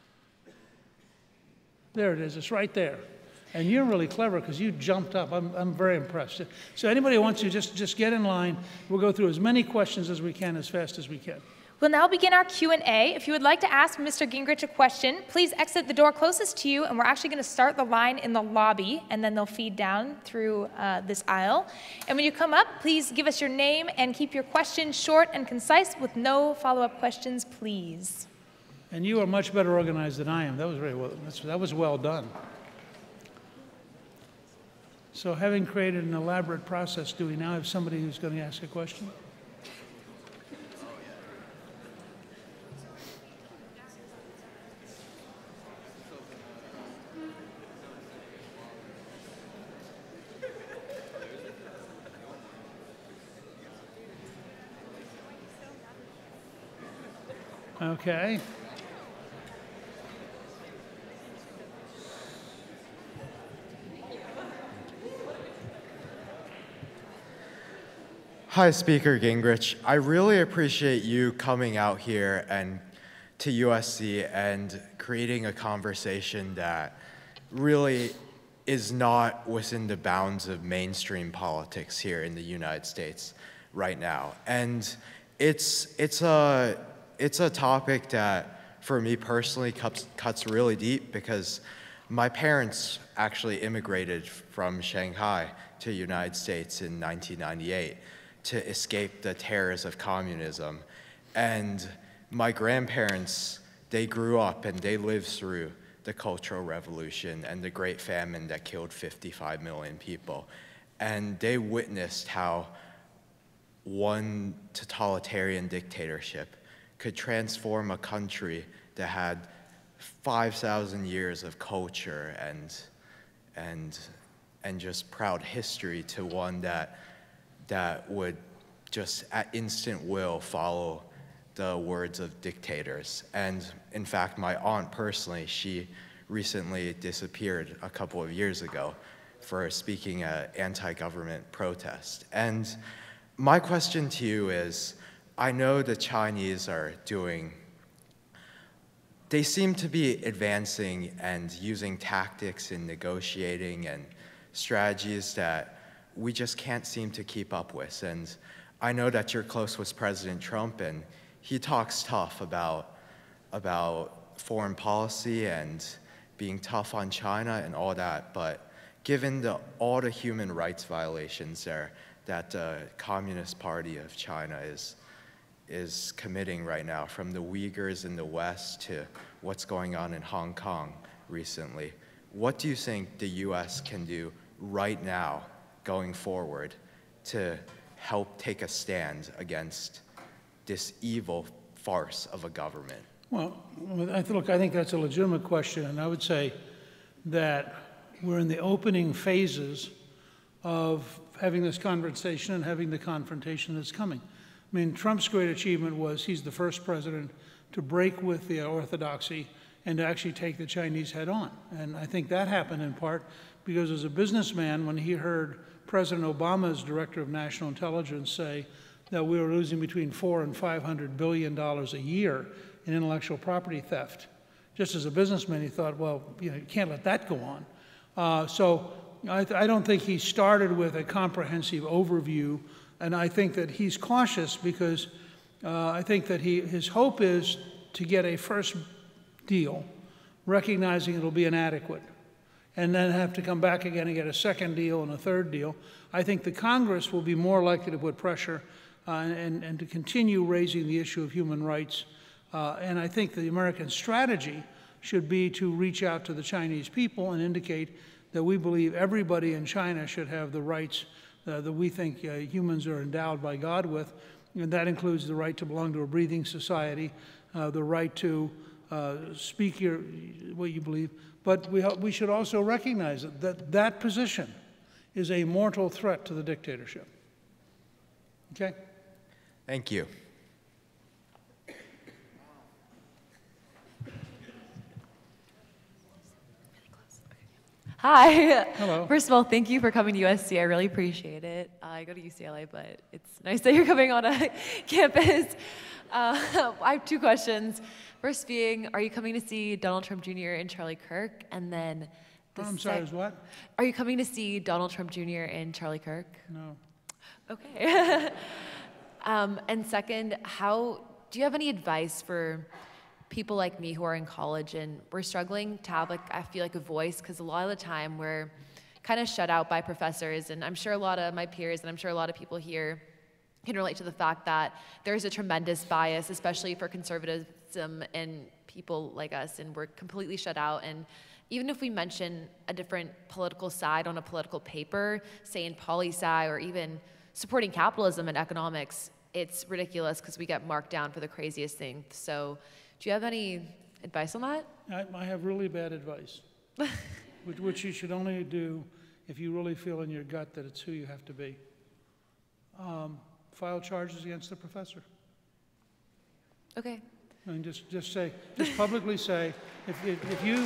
There it is, it's right there. And you're really clever because you jumped up. I'm, I'm very impressed. So anybody who wants to, just, just get in line. We'll go through as many questions as we can, as fast as we can. We'll now begin our Q and A. If you would like to ask Mister Gingrich a question, please exit the door closest to you, and we're actually going to start the line in the lobby, and then they'll feed down through uh, this aisle. And when you come up, please give us your name and keep your question short and concise with no follow-up questions, please. And you are much better organized than I am. That was very well, that was well done. So having created an elaborate process, do we now have somebody who's going to ask a question? Okay. Hi, Speaker Gingrich. I really appreciate you coming out here and to U S C and creating a conversation that really is not within the bounds of mainstream politics here in the United States right now. And it's, it's, a, it's a topic that, for me personally, cuts, cuts really deep because my parents actually immigrated from Shanghai to the United States in nineteen ninety-eight to escape the terrors of communism. And my grandparents, they grew up and they lived through the Cultural Revolution and the Great Famine that killed fifty-five million people. And they witnessed how one totalitarian dictatorship could transform a country that had five thousand years of culture and, and, and just proud history to one that, that would just at instant will follow the words of dictators. And in fact, my aunt personally, she recently disappeared a couple of years ago for speaking at anti-government protest. And my question to you is, I know the Chinese are doing, they seem to be advancing and using tactics in negotiating and strategies that we just can't seem to keep up with. And I know that you're close with President Trump, and he talks tough about, about foreign policy and being tough on China and all that, but given the, all the human rights violations there that the Communist Party of China is, is committing right now, from the Uyghurs in the West to what's going on in Hong Kong recently, what do you think the U S can do right now going forward to help take a stand against this evil farce of a government? Well, I th- look, I think that's a legitimate question, and I would say that we're in the opening phases of having this conversation and having the confrontation that's coming. I mean, Trump's great achievement was he's the first president to break with the orthodoxy and to actually take the Chinese head on. And I think that happened in part because as a businessman, when he heard President Obama's director of national intelligence say that we were losing between four and five hundred billion dollars a year in intellectual property theft, just as a businessman, he thought, well, you know, you can't let that go on. Uh, so I, th I don't think he started with a comprehensive overview, and I think that he's cautious because uh, I think that he, his hope is to get a first deal, recognizing it'll be inadequate, and then have to come back again and get a second deal and a third deal. I think the Congress will be more likely to put pressure uh, and, and to continue raising the issue of human rights. Uh, and I think the American strategy should be to reach out to the Chinese people and indicate that we believe everybody in China should have the rights uh, that we think uh, humans are endowed by God with. And that includes the right to belong to a breathing society, uh, the right to uh, speak your, what you believe. But we, we should also recognize that that position is a mortal threat to the dictatorship. Okay? Thank you. Hi. Hello. First of all, thank you for coming to U S C. I really appreciate it. Uh, I go to U C L A, but it's nice that you're coming on a campus. Uh, I have two questions. First being, are you coming to see Donald Trump Junior and Charlie Kirk? And then the Oh, I'm sorry, is what? Are you coming to see Donald Trump Junior and Charlie Kirk? No. Okay. um, and second, how do you have any advice for people like me who are in college and we're struggling to have, like, I feel like a voice, because a lot of the time we're kind of shut out by professors, and I'm sure a lot of my peers and I'm sure a lot of people here can relate to the fact that there's a tremendous bias, especially for conservatism and people like us, and we're completely shut out. And even if we mention a different political side on a political paper, say in poli-sci or even supporting capitalism and economics, it's ridiculous because we get marked down for the craziest thing. So do you have any advice on that? I, I have really bad advice, which, which you should only do if you really feel in your gut that it's who you have to be. Um, file charges against the professor. Okay. I mean, just, just say, just publicly say, if, if, if you,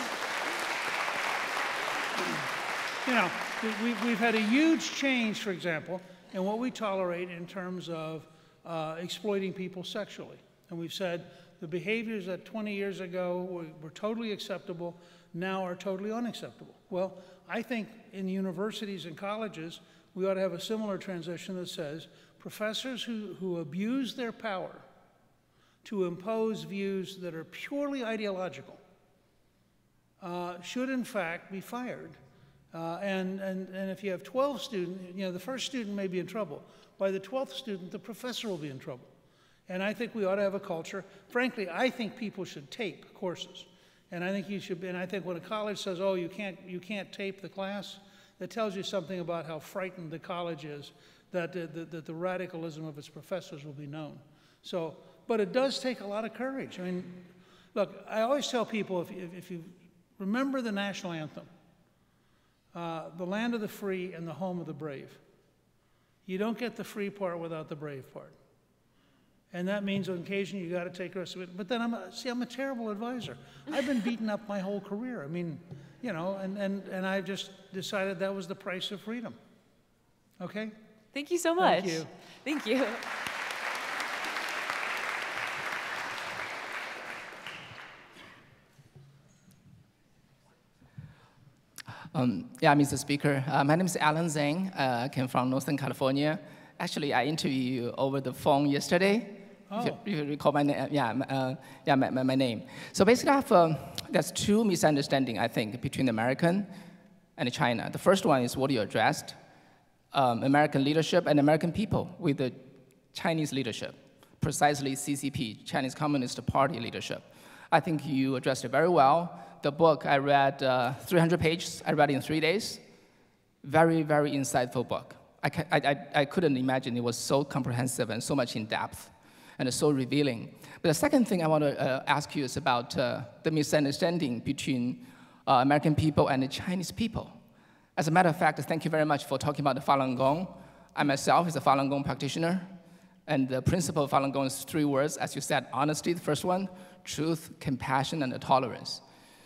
you know, we, we've had a huge change, for example, in what we tolerate in terms of uh, exploiting people sexually. And we've said the behaviors that twenty years ago were, were totally acceptable now are totally unacceptable. Well, I think in universities and colleges, we ought to have a similar transition that says professors who, who abuse their power to impose views that are purely ideological uh, should in fact be fired. Uh, and, and, and if you have twelve students, you know, the first student may be in trouble. By the twelfth student, the professor will be in trouble. And I think we ought to have a culture. Frankly, I think people should tape courses. And I think you should, and I think when a college says, oh, you can't, you can't tape the class, that tells you something about how frightened the college is that the, the, that the radicalism of its professors will be known. So, but it does take a lot of courage. I mean, look, I always tell people, if, if, if you remember the national anthem, uh, the land of the free and the home of the brave, you don't get the free part without the brave part. And that means on occasion you got to take risks. But then I'm a, see, I'm a terrible advisor. I've been beaten up my whole career. I mean, you know, and, and, and I've just decided that was the price of freedom. Okay? Thank you so much. Thank you. Thank you. Um, yeah, Mister Speaker, uh, my name is Alan Zhang. Uh, I came from Northern California. Actually, I interviewed you over the phone yesterday. Oh. If you, if you recall my name, yeah, uh, yeah, my, my, my name. So basically, I have, um, there's two misunderstandings, I think, between the American and China. The first one is what you addressed, um, American leadership and American people with the Chinese leadership, precisely C C P, Chinese Communist Party leadership. I think you addressed it very well. The book, I read uh, three hundred pages. I read it in three days. Very, very insightful book. I, can, I, I, I couldn't imagine it was so comprehensive and so much in depth and so revealing. But the second thing I want to uh, ask you is about uh, the misunderstanding between uh, American people and the Chinese people. As a matter of fact, thank you very much for talking about the Falun Gong. I myself is a Falun Gong practitioner. And the principle of Falun Gong is three words, as you said, honesty, the first one, truth, compassion, and tolerance.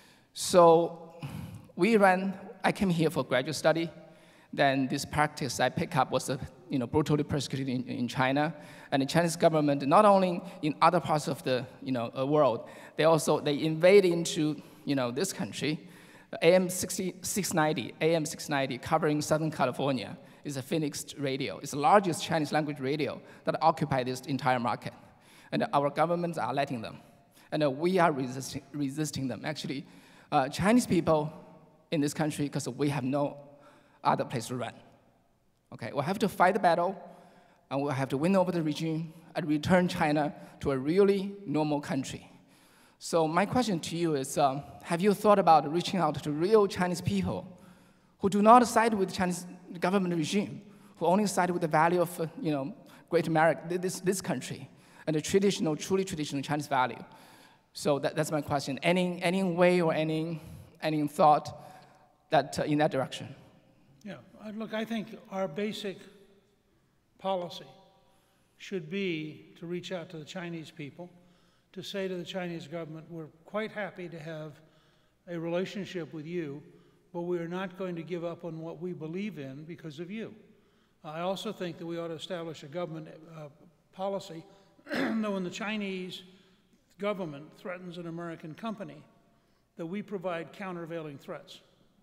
So we ran, I came here for graduate study. Then this practice I picked up was uh, you know, brutally persecuted in, in China. And the Chinese government, not only in other parts of the you know, uh, world, they also, they invade into you know, this country. A M six ninety, A M six ninety, covering Southern California, is a Phoenix radio. It's the largest Chinese language radio that occupies this entire market. And our governments are letting them. And uh, we are resisting, resisting them. Actually, uh, Chinese people in this country, because we have no other place to run. Okay, we'll have to fight the battle, and we'll have to win over the regime and return China to a really normal country. So my question to you is, um, have you thought about reaching out to real Chinese people who do not side with the Chinese government regime, who only side with the value of, uh, you know, Great America, this, this country, and the traditional, truly traditional Chinese value? So that, that's my question. Any, any way or any, any thought that, uh, in that direction? Yeah, look, I think our basic policy should be to reach out to the Chinese people, to say to the Chinese government, we're quite happy to have a relationship with you, but we are not going to give up on what we believe in because of you. I also think that we ought to establish a government uh, policy that when the Chinese government threatens an American company, that we provide countervailing threats.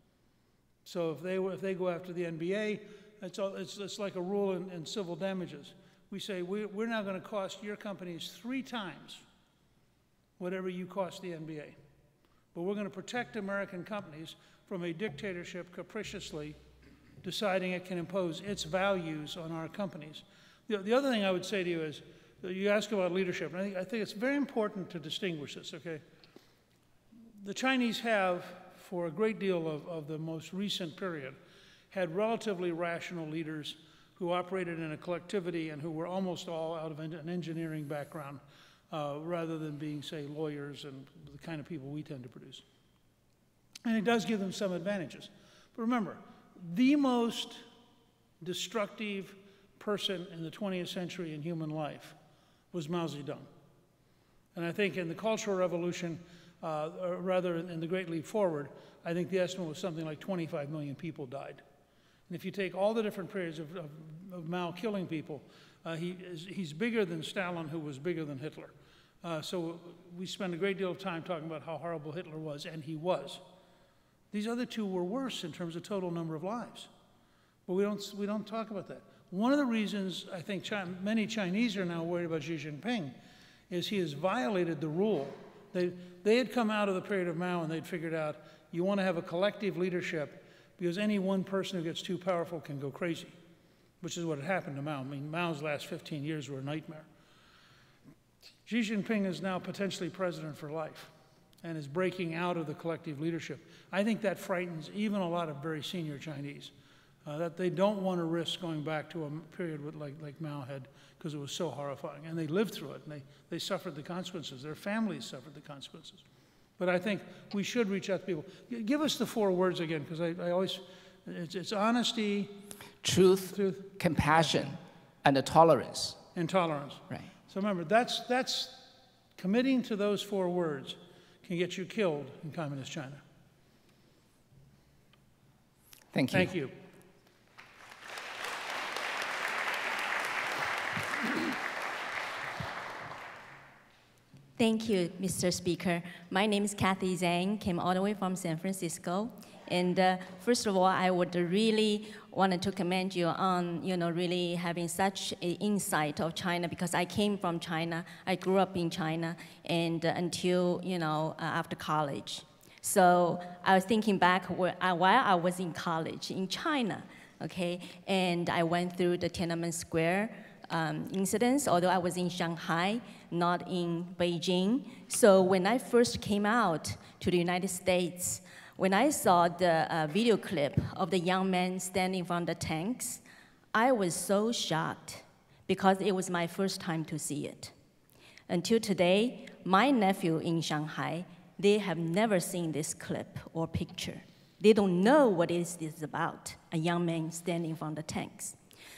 So if they, if they go after the N B A, it's, all, it's, it's like a rule in, in civil damages. We say, we're, we're now going to cost your companies three times whatever you cost the N B A. But we're going to protect American companies from a dictatorship capriciously deciding it can impose its values on our companies. The, the other thing I would say to you is, you ask about leadership, and I think, I think it's very important to distinguish this, okay? The Chinese have, for a great deal of, of the most recent period, had relatively rational leaders who operated in a collectivity and who were almost all out of an engineering background, uh, rather than being, say, lawyers and the kind of people we tend to produce. And it does give them some advantages. But remember, the most destructive person in the twentieth century in human life was Mao Zedong. And I think in the Cultural Revolution, uh, or rather in the Great Leap Forward, I think the estimate was something like twenty-five million people died. And if you take all the different periods of, of, of Mao killing people, uh, he is, he's bigger than Stalin, who was bigger than Hitler. Uh, so we spend a great deal of time talking about how horrible Hitler was, and he was. These other two were worse in terms of total number of lives. But we don't, we don't talk about that. One of the reasons I think China, many Chinese are now worried about Xi Jinping is he has violated the rule. They, they had come out of the period of Mao and they'd figured out you want to have a collective leadership because any one person who gets too powerful can go crazy, which is what had happened to Mao. I mean, Mao's last fifteen years were a nightmare. Xi Jinping is now potentially president for life and is breaking out of the collective leadership. I think that frightens even a lot of very senior Chinese, uh, that they don't want to risk going back to a period with, like, like Mao had, because it was so horrifying. And they lived through it, and they, they suffered the consequences. Their families suffered the consequences. But I think we should reach out to people. Give us the four words again, because I, I always, it's, it's honesty, truth, truth, compassion, and the tolerance. And tolerance. Right. So remember, that's, that's committing to those four words can get you killed in communist China. Thank you. Thank you. Thank you, Mister Speaker. My name is Kathy Zhang, came all the way from San Francisco. And uh, first of all, I would really wanted to commend you on, you know, really having such an insight of China, because I came from China. I grew up in China, and uh, until, you know, uh, after college. So I was thinking back where I, while I was in college in China, okay, and I went through the Tiananmen Square um, incidents, although I was in Shanghai, not in Beijing. So when I first came out to the United States, when I saw the uh, video clip of the young man standing in front of the tanks, I was so shocked because it was my first time to see it. Until today, my nephew in Shanghai, they have never seen this clip or picture. They don't know what is this about, a young man standing in front of the tanks.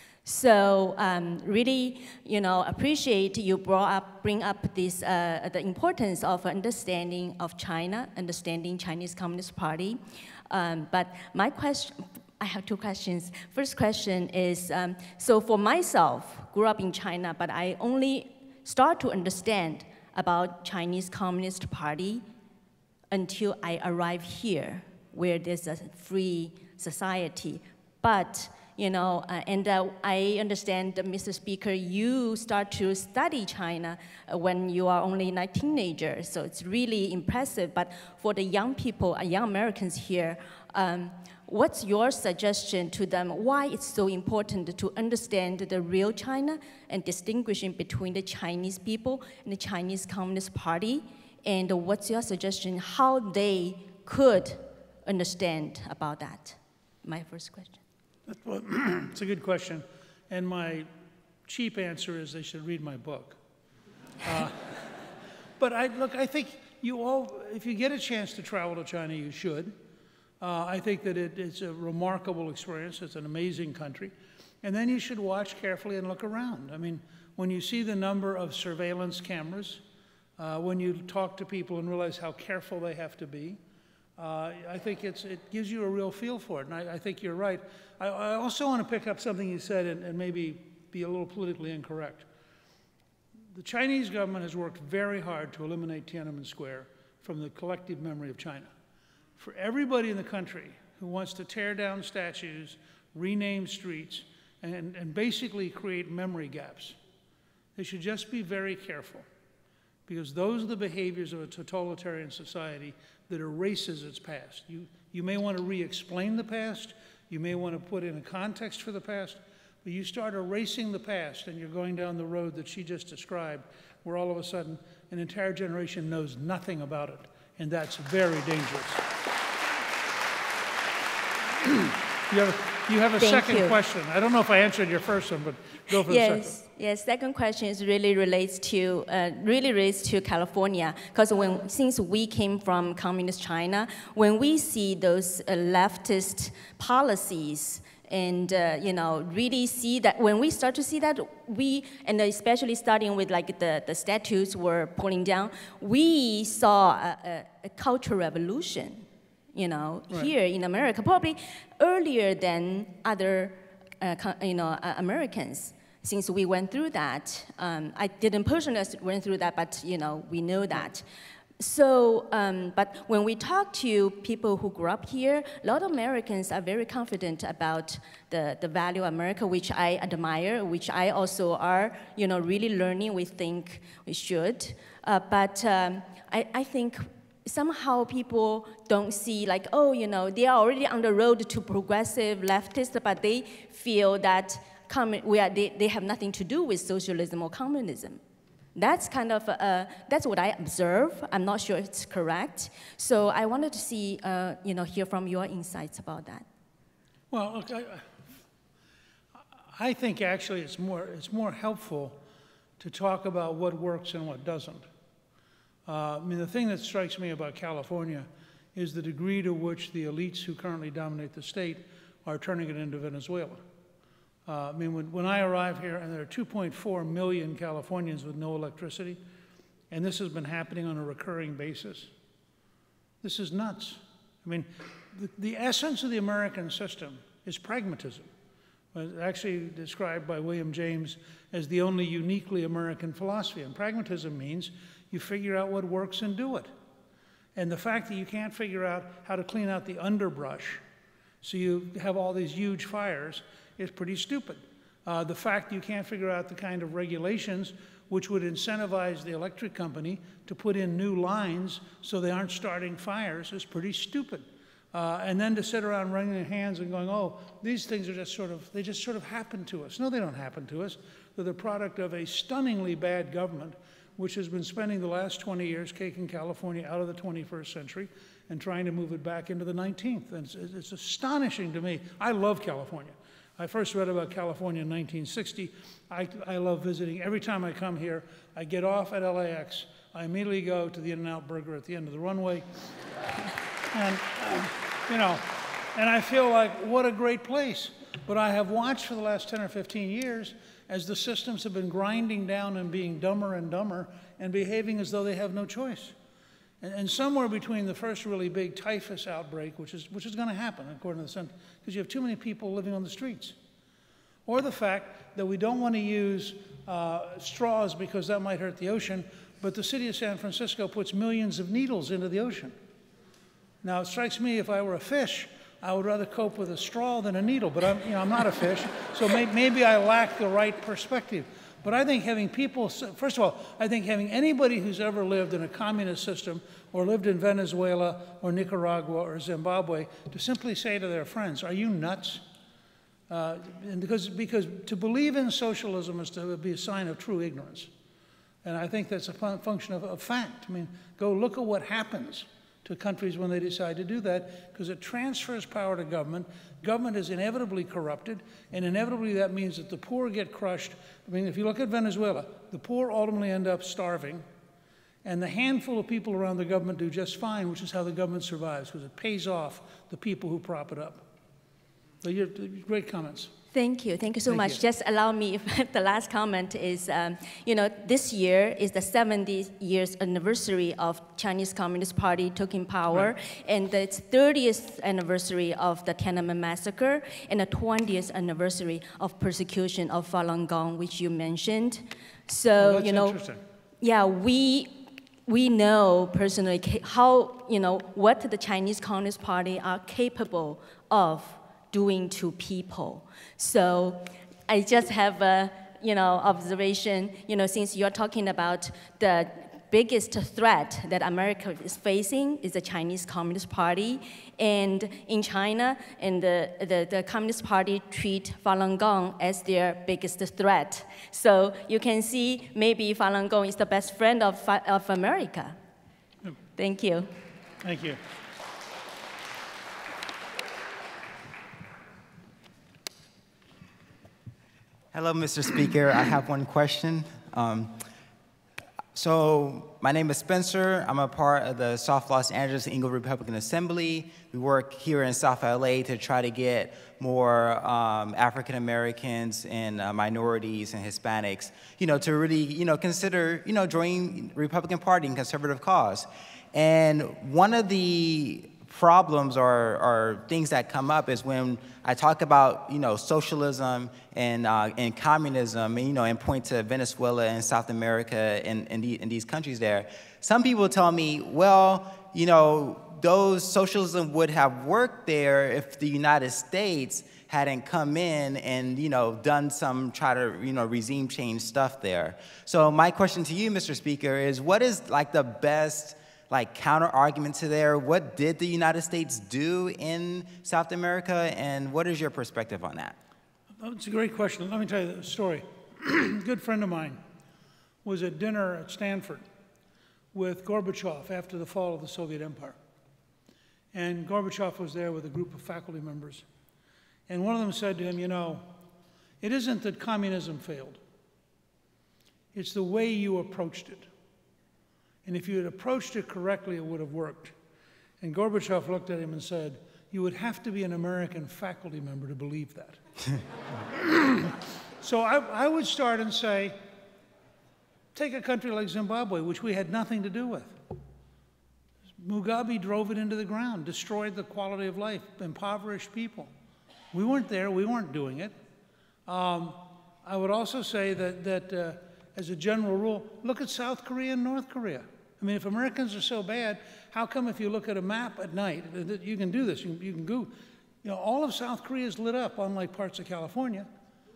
So um, really, you know, appreciate you brought up, bring up this, uh, the importance of understanding of China, understanding Chinese Communist Party. Um, but my question, I have two questions. First question is, um, so for myself, grew up in China, but I only start to understand about Chinese Communist Party until I arrive here, where there's a free society. But You know, uh, and uh, I understand, uh, Mister Speaker, you start to study China uh, when you are only a teenager, so it's really impressive. But for the young people, uh, young Americans here, um, what's your suggestion to them? Why it's so important to understand the real China and distinguishing between the Chinese people and the Chinese Communist Party? And uh, what's your suggestion how they could understand about that? My first question. Well, it's a good question, and my cheap answer is they should read my book. Uh, but I, look, I think you all, if you get a chance to travel to China, you should. Uh, I think that it, it's a remarkable experience. It's an amazing country. And then you should watch carefully and look around. I mean, when you see the number of surveillance cameras, uh, when you talk to people and realize how careful they have to be, Uh, I think it's, it gives you a real feel for it, and I, I think you're right. I, I also want to pick up something you said and, and maybe be a little politically incorrect. The Chinese government has worked very hard to eliminate Tiananmen Square from the collective memory of China. For everybody in the country who wants to tear down statues, rename streets, and, and basically create memory gaps, they should just be very careful, because those are the behaviors of a totalitarian society that erases its past. You, you may want to re-explain the past, you may want to put in a context for the past, but you start erasing the past and you're going down the road that she just described, where all of a sudden an entire generation knows nothing about it, and that's very dangerous. You have, you have a Thank second you. question. I don't know if I answered your first one, but go for the second. Yes, yes. Second question is really relates to uh, really relates to California, because when since we came from communist China, when we see those uh, leftist policies. And uh, you know, really see that when we start to see that, we and especially starting with like the, the statues were pulling down, we saw a, a, a cultural revolution. You know, right. here in America, probably earlier than other, uh, you know, uh, Americans. Since we went through that, um, I didn't personally went through that, but you know, we know that. So, um, but when we talk to people who grew up here, a lot of Americans are very confident about the, the value of America, which I admire, which I also are, you know, really learning. We think we should. Uh, but um, I, I think somehow people don't see like, oh, you know, they are already on the road to progressive leftist, but they feel that we are, they, they have nothing to do with socialism or communism. That's kind of, uh, that's what I observe. I'm not sure it's correct. So I wanted to see, uh, you know, hear from your insights about that. Well, look, I, I think actually it's more, it's more helpful to talk about what works and what doesn't. Uh, I mean, the thing that strikes me about California is the degree to which the elites who currently dominate the state are turning it into Venezuela. Uh, I mean, when, when I arrived here, and there are two point four million Californians with no electricity, and this has been happening on a recurring basis. This is nuts. I mean, the, the essence of the American system is pragmatism. It's actually described by William James as the only uniquely American philosophy. And pragmatism means you figure out what works and do it. And the fact that you can't figure out how to clean out the underbrush, so you have all these huge fires, is pretty stupid. Uh, the fact that you can't figure out the kind of regulations which would incentivize the electric company to put in new lines so they aren't starting fires is pretty stupid. Uh, and then to sit around wringing their hands and going, oh, these things are just sort of, they just sort of happen to us. No, they don't happen to us. They're the product of a stunningly bad government which has been spending the last twenty years kicking California out of the twenty-first century and trying to move it back into the nineteenth. And it's, it's astonishing to me. I love California. I first read about California in nineteen sixty. I, I love visiting. Every time I come here, I get off at L A X. I immediately go to the In-N-Out Burger at the end of the runway. And, um, you know, and I feel like, what a great place. But I have watched for the last ten or fifteen years as the systems have been grinding down and being dumber and dumber and behaving as though they have no choice. And, and somewhere between the first really big typhus outbreak, which is, which is going to happen, according to the Senate, because you have too many people living on the streets, or the fact that we don't want to use uh, straws because that might hurt the ocean, but the city of San Francisco puts millions of needles into the ocean. Now, it strikes me if I were a fish, I would rather cope with a straw than a needle, but I'm, you know, I'm not a fish, so may, maybe I lack the right perspective. But I think having people, first of all, I think having anybody who's ever lived in a communist system or lived in Venezuela or Nicaragua or Zimbabwe to simply say to their friends, are you nuts? Uh, and because, because to believe in socialism is to be a sign of true ignorance. And I think that's a fun function of, of fact. I mean, go look at what happens to countries when they decide to do that, because it transfers power to government. Government is inevitably corrupted, and inevitably that means that the poor get crushed. I mean, if you look at Venezuela, the poor ultimately end up starving, and the handful of people around the government do just fine, which is how the government survives, because it pays off the people who prop it up. So you're, great comments. Thank you. Thank you so Thank much. you. Just allow me, the last comment is, um, you know, this year is the seventy years anniversary of Chinese Communist Party taking power, right, and it's thirtieth anniversary of the Tiananmen Massacre, and the twentieth anniversary of persecution of Falun Gong, which you mentioned. So, well, that's you know, interesting. Yeah, we we know personally how, you know, what the Chinese Communist Party are capable of doing to people. So I just have a, you know, observation, you know, since you're talking about the biggest threat that America is facing is the Chinese Communist Party. And in China, and the, the, the Communist Party treat Falun Gong as their biggest threat. So you can see maybe Falun Gong is the best friend of, of America. Thank you. Thank you. Hello, Mister Speaker. I have one question. Um, so my name is Spencer. I'm a part of the South Los Angeles Ingle Republican Assembly. We work here in South L A to try to get more um, African Americans and uh, minorities and Hispanics, you know, to really, you know, consider, you know, joining the Republican Party and conservative cause. And one of the problems or, or things that come up is when I talk about, you know, socialism and, uh, and communism, and, you know, and point to Venezuela and South America and, and, the, and these countries there. Some people tell me, well, you know, those socialism would have worked there if the United States hadn't come in and, you know, done some, try to, you know, regime change stuff there. So my question to you, Mister Speaker, is what is like the best like counter argument to there? What did the United States do in South America, and what is your perspective on that? That's a great question. Let me tell you the story. A good friend of mine was at dinner at Stanford with Gorbachev after the fall of the Soviet Empire. And Gorbachev was there with a group of faculty members. And one of them said to him, you know, it isn't that communism failed. It's the way you approached it. And if you had approached it correctly, it would have worked. And Gorbachev looked at him and said, you would have to be an American faculty member to believe that. So I, I would start and say, take a country like Zimbabwe, which we had nothing to do with. Mugabe drove it into the ground, destroyed the quality of life, impoverished people. We weren't there, we weren't doing it. Um, I would also say that, that uh, as a general rule, look at South Korea and North Korea. I mean, if Americans are so bad, how come if you look at a map at night, you can do this, you can, you can go, you know, all of South Korea is lit up, unlike parts of California.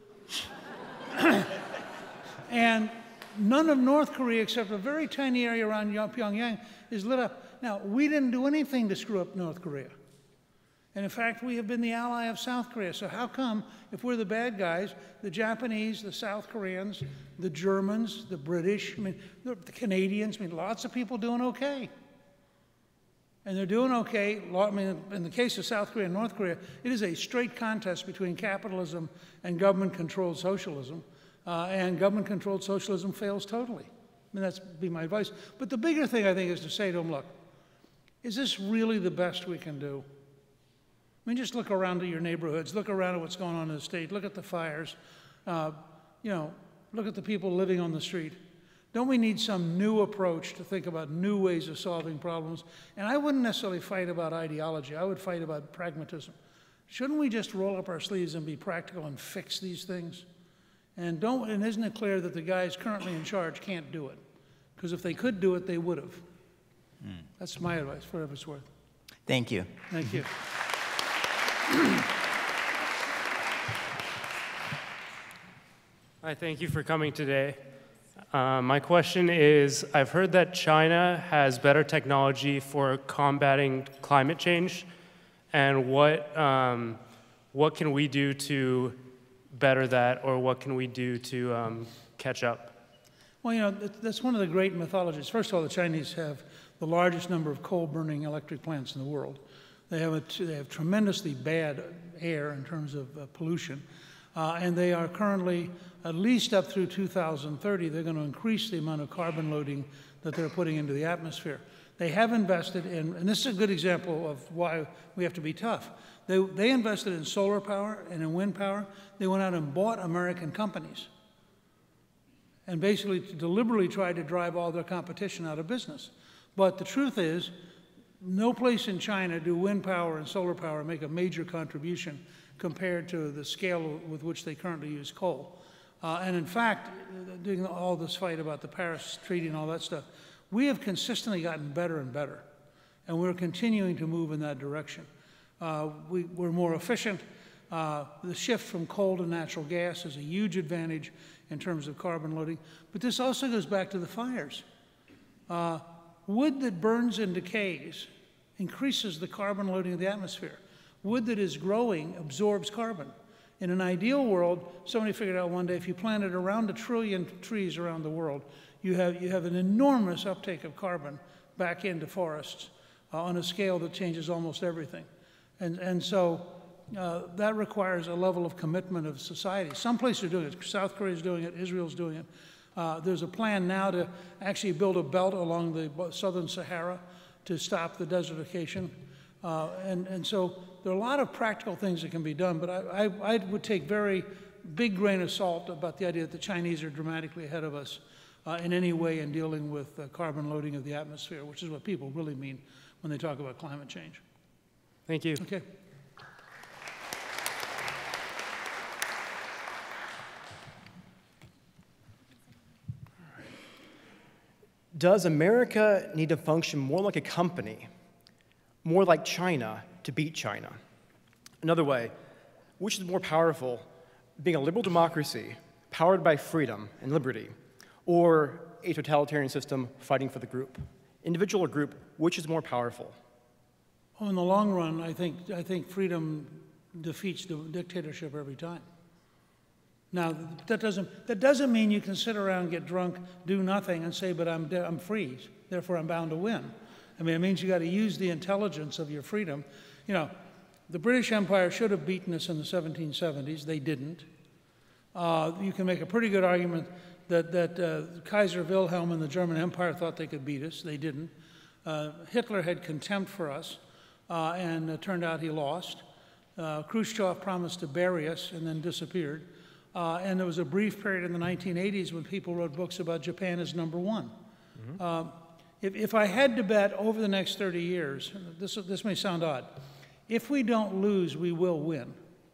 And none of North Korea, except a very tiny area around Pyongyang, is lit up. Now, we didn't do anything to screw up North Korea. And in fact, we have been the ally of South Korea. So how come, if we're the bad guys, the Japanese, the South Koreans, the Germans, the British, I mean, the Canadians, I mean, lots of people doing okay. And they're doing okay, I mean, in the case of South Korea and North Korea, it is a straight contest between capitalism and government-controlled socialism. Uh, and government-controlled socialism fails totally. I mean, that's be my advice. But the bigger thing, I think, is to say to them, look, is this really the best we can do? I mean, just look around at your neighborhoods, look around at what's going on in the state, look at the fires, uh, you know, look at the people living on the street. Don't we need some new approach to think about new ways of solving problems? And I wouldn't necessarily fight about ideology, I would fight about pragmatism. Shouldn't we just roll up our sleeves and be practical and fix these things? And don't, and isn't it clear that the guys currently in charge can't do it? Because if they could do it, they would have. Mm. That's my advice, for whatever it's worth. Thank you. Thank you. Hi, thank you for coming today. Uh, my question is, I've heard that China has better technology for combating climate change, and what, um, what can we do to better that, or what can we do to um, catch up? Well, you know, that's one of the great mythologies. First of all, the Chinese have the largest number of coal-burning electric plants in the world. They have, a, they have tremendously bad air in terms of uh, pollution, uh, and they are currently, at least up through two thousand thirty, they're going to increase the amount of carbon loading that they're putting into the atmosphere. They have invested in, and this is a good example of why we have to be tough. They, they invested in solar power and in wind power. They went out and bought American companies and basically deliberately tried to drive all their competition out of business. But the truth is, no place in China do wind power and solar power make a major contribution compared to the scale with which they currently use coal. Uh, and in fact, doing all this fight about the Paris Treaty and all that stuff, we have consistently gotten better and better. And we're continuing to move in that direction. Uh, we, we're more efficient. Uh, the shift from coal to natural gas is a huge advantage in terms of carbon loading. But this also goes back to the fires. Uh, wood that burns and decays increases the carbon loading of the atmosphere. Wood that is growing absorbs carbon. In an ideal world, somebody figured out one day if you planted around a trillion trees around the world, you have, you have an enormous uptake of carbon back into forests uh, on a scale that changes almost everything. And, and so uh, that requires a level of commitment of society. Some places are doing it. South Korea is doing it. Israel's doing it. Uh, there's a plan now to actually build a belt along the southern Sahara to stop the desertification. Uh, and, and so there are a lot of practical things that can be done, but I, I, I would take very big grain of salt about the idea that the Chinese are dramatically ahead of us uh, in any way in dealing with uh, carbon loading of the atmosphere, which is what people really mean when they talk about climate change. Thank you. Okay. Does America need to function more like a company, more like China, to beat China? Another way, which is more powerful, being a liberal democracy powered by freedom and liberty, or a totalitarian system fighting for the group? Individual or group, which is more powerful? Oh, in the long run, I think, I think freedom defeats the dictatorship every time. Now, that doesn't, that doesn't mean you can sit around, get drunk, do nothing, and say, but I'm, I'm free, therefore I'm bound to win. I mean, it means you got to use the intelligence of your freedom. You know, the British Empire should have beaten us in the seventeen seventies. They didn't. Uh, you can make a pretty good argument that, that uh, Kaiser Wilhelm and the German Empire thought they could beat us. They didn't. Uh, Hitler had contempt for us, uh, and it turned out he lost. Uh, Khrushchev promised to bury us and then disappeared. Uh, and there was a brief period in the nineteen eighties when people wrote books about Japan as number one. Mm-hmm. uh, if, if I had to bet over the next thirty years, this, this may sound odd, if we don't lose, we will win.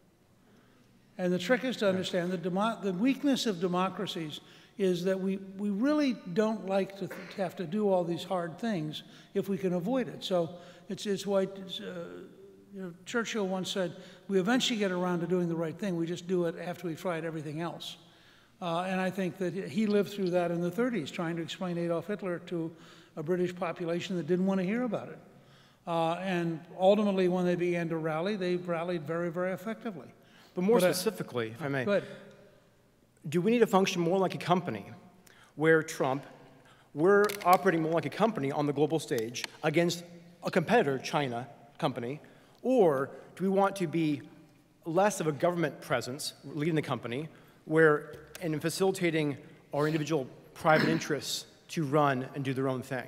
And the trick is to understand that demo the weakness of democracies is that we, we really don't like to, th to have to do all these hard things if we can avoid it. So it's, it's why it's, uh, you know, Churchill once said, we eventually get around to doing the right thing, we just do it after we've tried everything else. Uh, and I think that he lived through that in the thirties, trying to explain Adolf Hitler to a British population that didn't want to hear about it. Uh, and ultimately, when they began to rally, they rallied very, very effectively. But more but specifically, I, if I may, go ahead. Do we need to function more like a company where Trump, we're operating more like a company on the global stage against a competitor, China company, or do we want to be less of a government presence leading the company where, and in facilitating our individual private interests to run and do their own thing?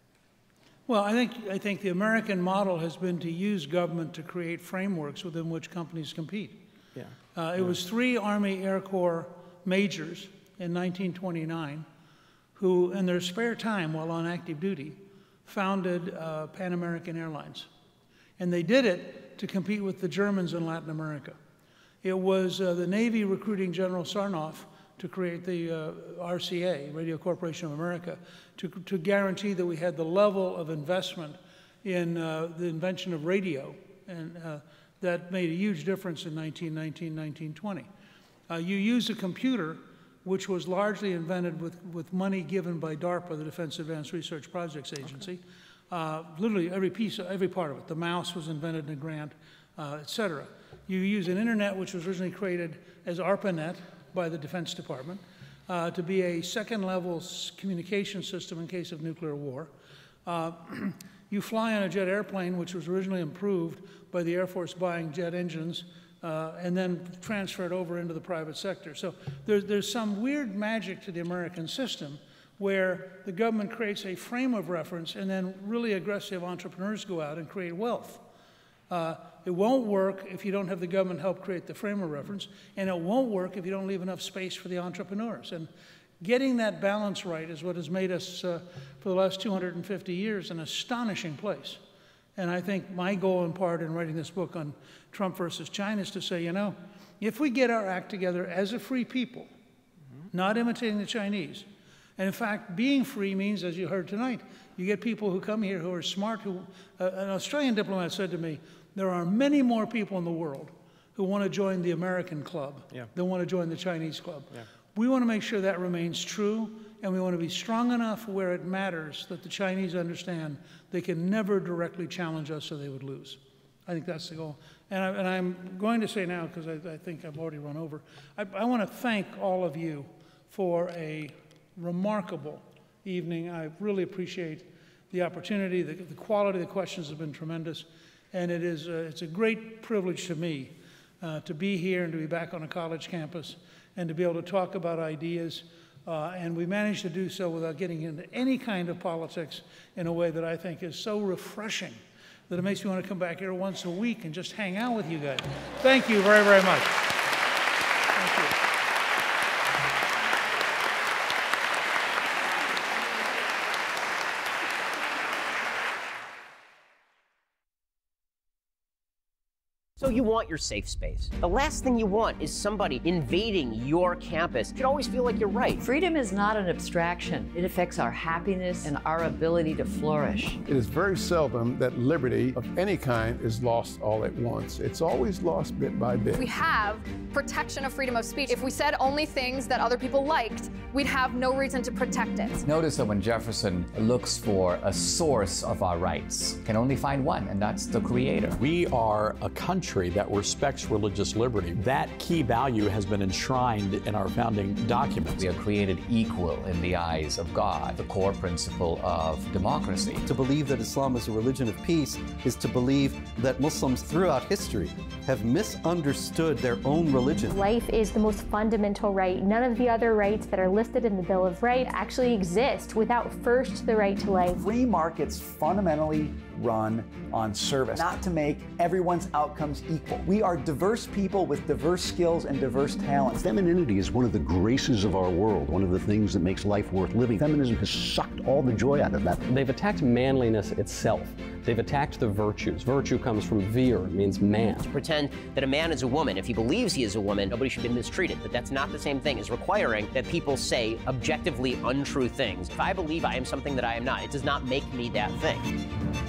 Well, I think, I think the American model has been to use government to create frameworks within which companies compete. Yeah. Uh, it yeah. was three Army Air Corps majors in nineteen twenty-nine who, in their spare time while on active duty, founded uh, Pan American Airlines. And they did it to compete with the Germans in Latin America. It was uh, the Navy recruiting General Sarnoff to create the uh, R C A, Radio Corporation of America, to, to guarantee that we had the level of investment in uh, the invention of radio. And uh, that made a huge difference in nineteen nineteen, nineteen twenty. Uh, you use a computer, which was largely invented with, with money given by DARPA, the Defense Advanced Research Projects Agency. Okay. Uh, literally every piece, every part of it. The mouse was invented in a grant, uh, et cetera. You use an internet which was originally created as ARPANET by the Defense Department uh, to be a second-level communication system in case of nuclear war. Uh, you fly on a jet airplane, which was originally improved by the Air Force buying jet engines uh, and then transferred over into the private sector. So there, there's some weird magic to the American system where the government creates a frame of reference and then really aggressive entrepreneurs go out and create wealth. Uh, it won't work if you don't have the government help create the frame of reference, and it won't work if you don't leave enough space for the entrepreneurs. And getting that balance right is what has made us, uh, for the last two hundred fifty years, an astonishing place. And I think my goal in part in writing this book on Trump versus China is to say, you know, if we get our act together as a free people, mm-hmm. not imitating the Chinese, and in fact, being free means, as you heard tonight, you get people who come here who are smart, who, uh, an Australian diplomat said to me, there are many more people in the world who want to join the American club yeah. than want to join the Chinese club. Yeah. We want to make sure that remains true, and we want to be strong enough where it matters that the Chinese understand they can never directly challenge us or they would lose. I think that's the goal. And, I, and I'm going to say now, because I, I think I've already run over, I, I want to thank all of you for a remarkable evening. I really appreciate the opportunity. The, the quality of the questions have been tremendous. And it is, uh, it's a great privilege to me uh, to be here and to be back on a college campus and to be able to talk about ideas. Uh, and we managed to do so without getting into any kind of politics in a way that I think is so refreshing that it makes me want to come back here once a week and just hang out with you guys. Thank you very, very much. Thank you. So you want your safe space. The last thing you want is somebody invading your campus. You should always feel like you're right. Freedom is not an abstraction. It affects our happiness and our ability to flourish. It is very seldom that liberty of any kind is lost all at once. It's always lost bit by bit. We have protection of freedom of speech. If we said only things that other people liked, we'd have no reason to protect it. Notice that when Jefferson looks for a source of our rights, can only find one, and that's the Creator. We are a country that respects religious liberty. That key value has been enshrined in our founding documents. We are created equal in the eyes of God, the core principle of democracy. To believe that Islam is a religion of peace is to believe that Muslims throughout history have misunderstood their own religion. Life is the most fundamental right. None of the other rights that are listed in the Bill of Rights actually exist without first the right to life. Free markets fundamentally run on service, not to make everyone's outcomes equal. We are diverse people with diverse skills and diverse talents. Femininity is one of the graces of our world, one of the things that makes life worth living. Feminism has sucked all the joy out of that. They've attacked manliness itself. They've attacked the virtues. Virtue comes from vir, it means man. To pretend that a man is a woman, if he believes he is a woman, nobody should be mistreated. But that's not the same thing as requiring that people say objectively untrue things. If I believe I am something that I am not, it does not make me that thing.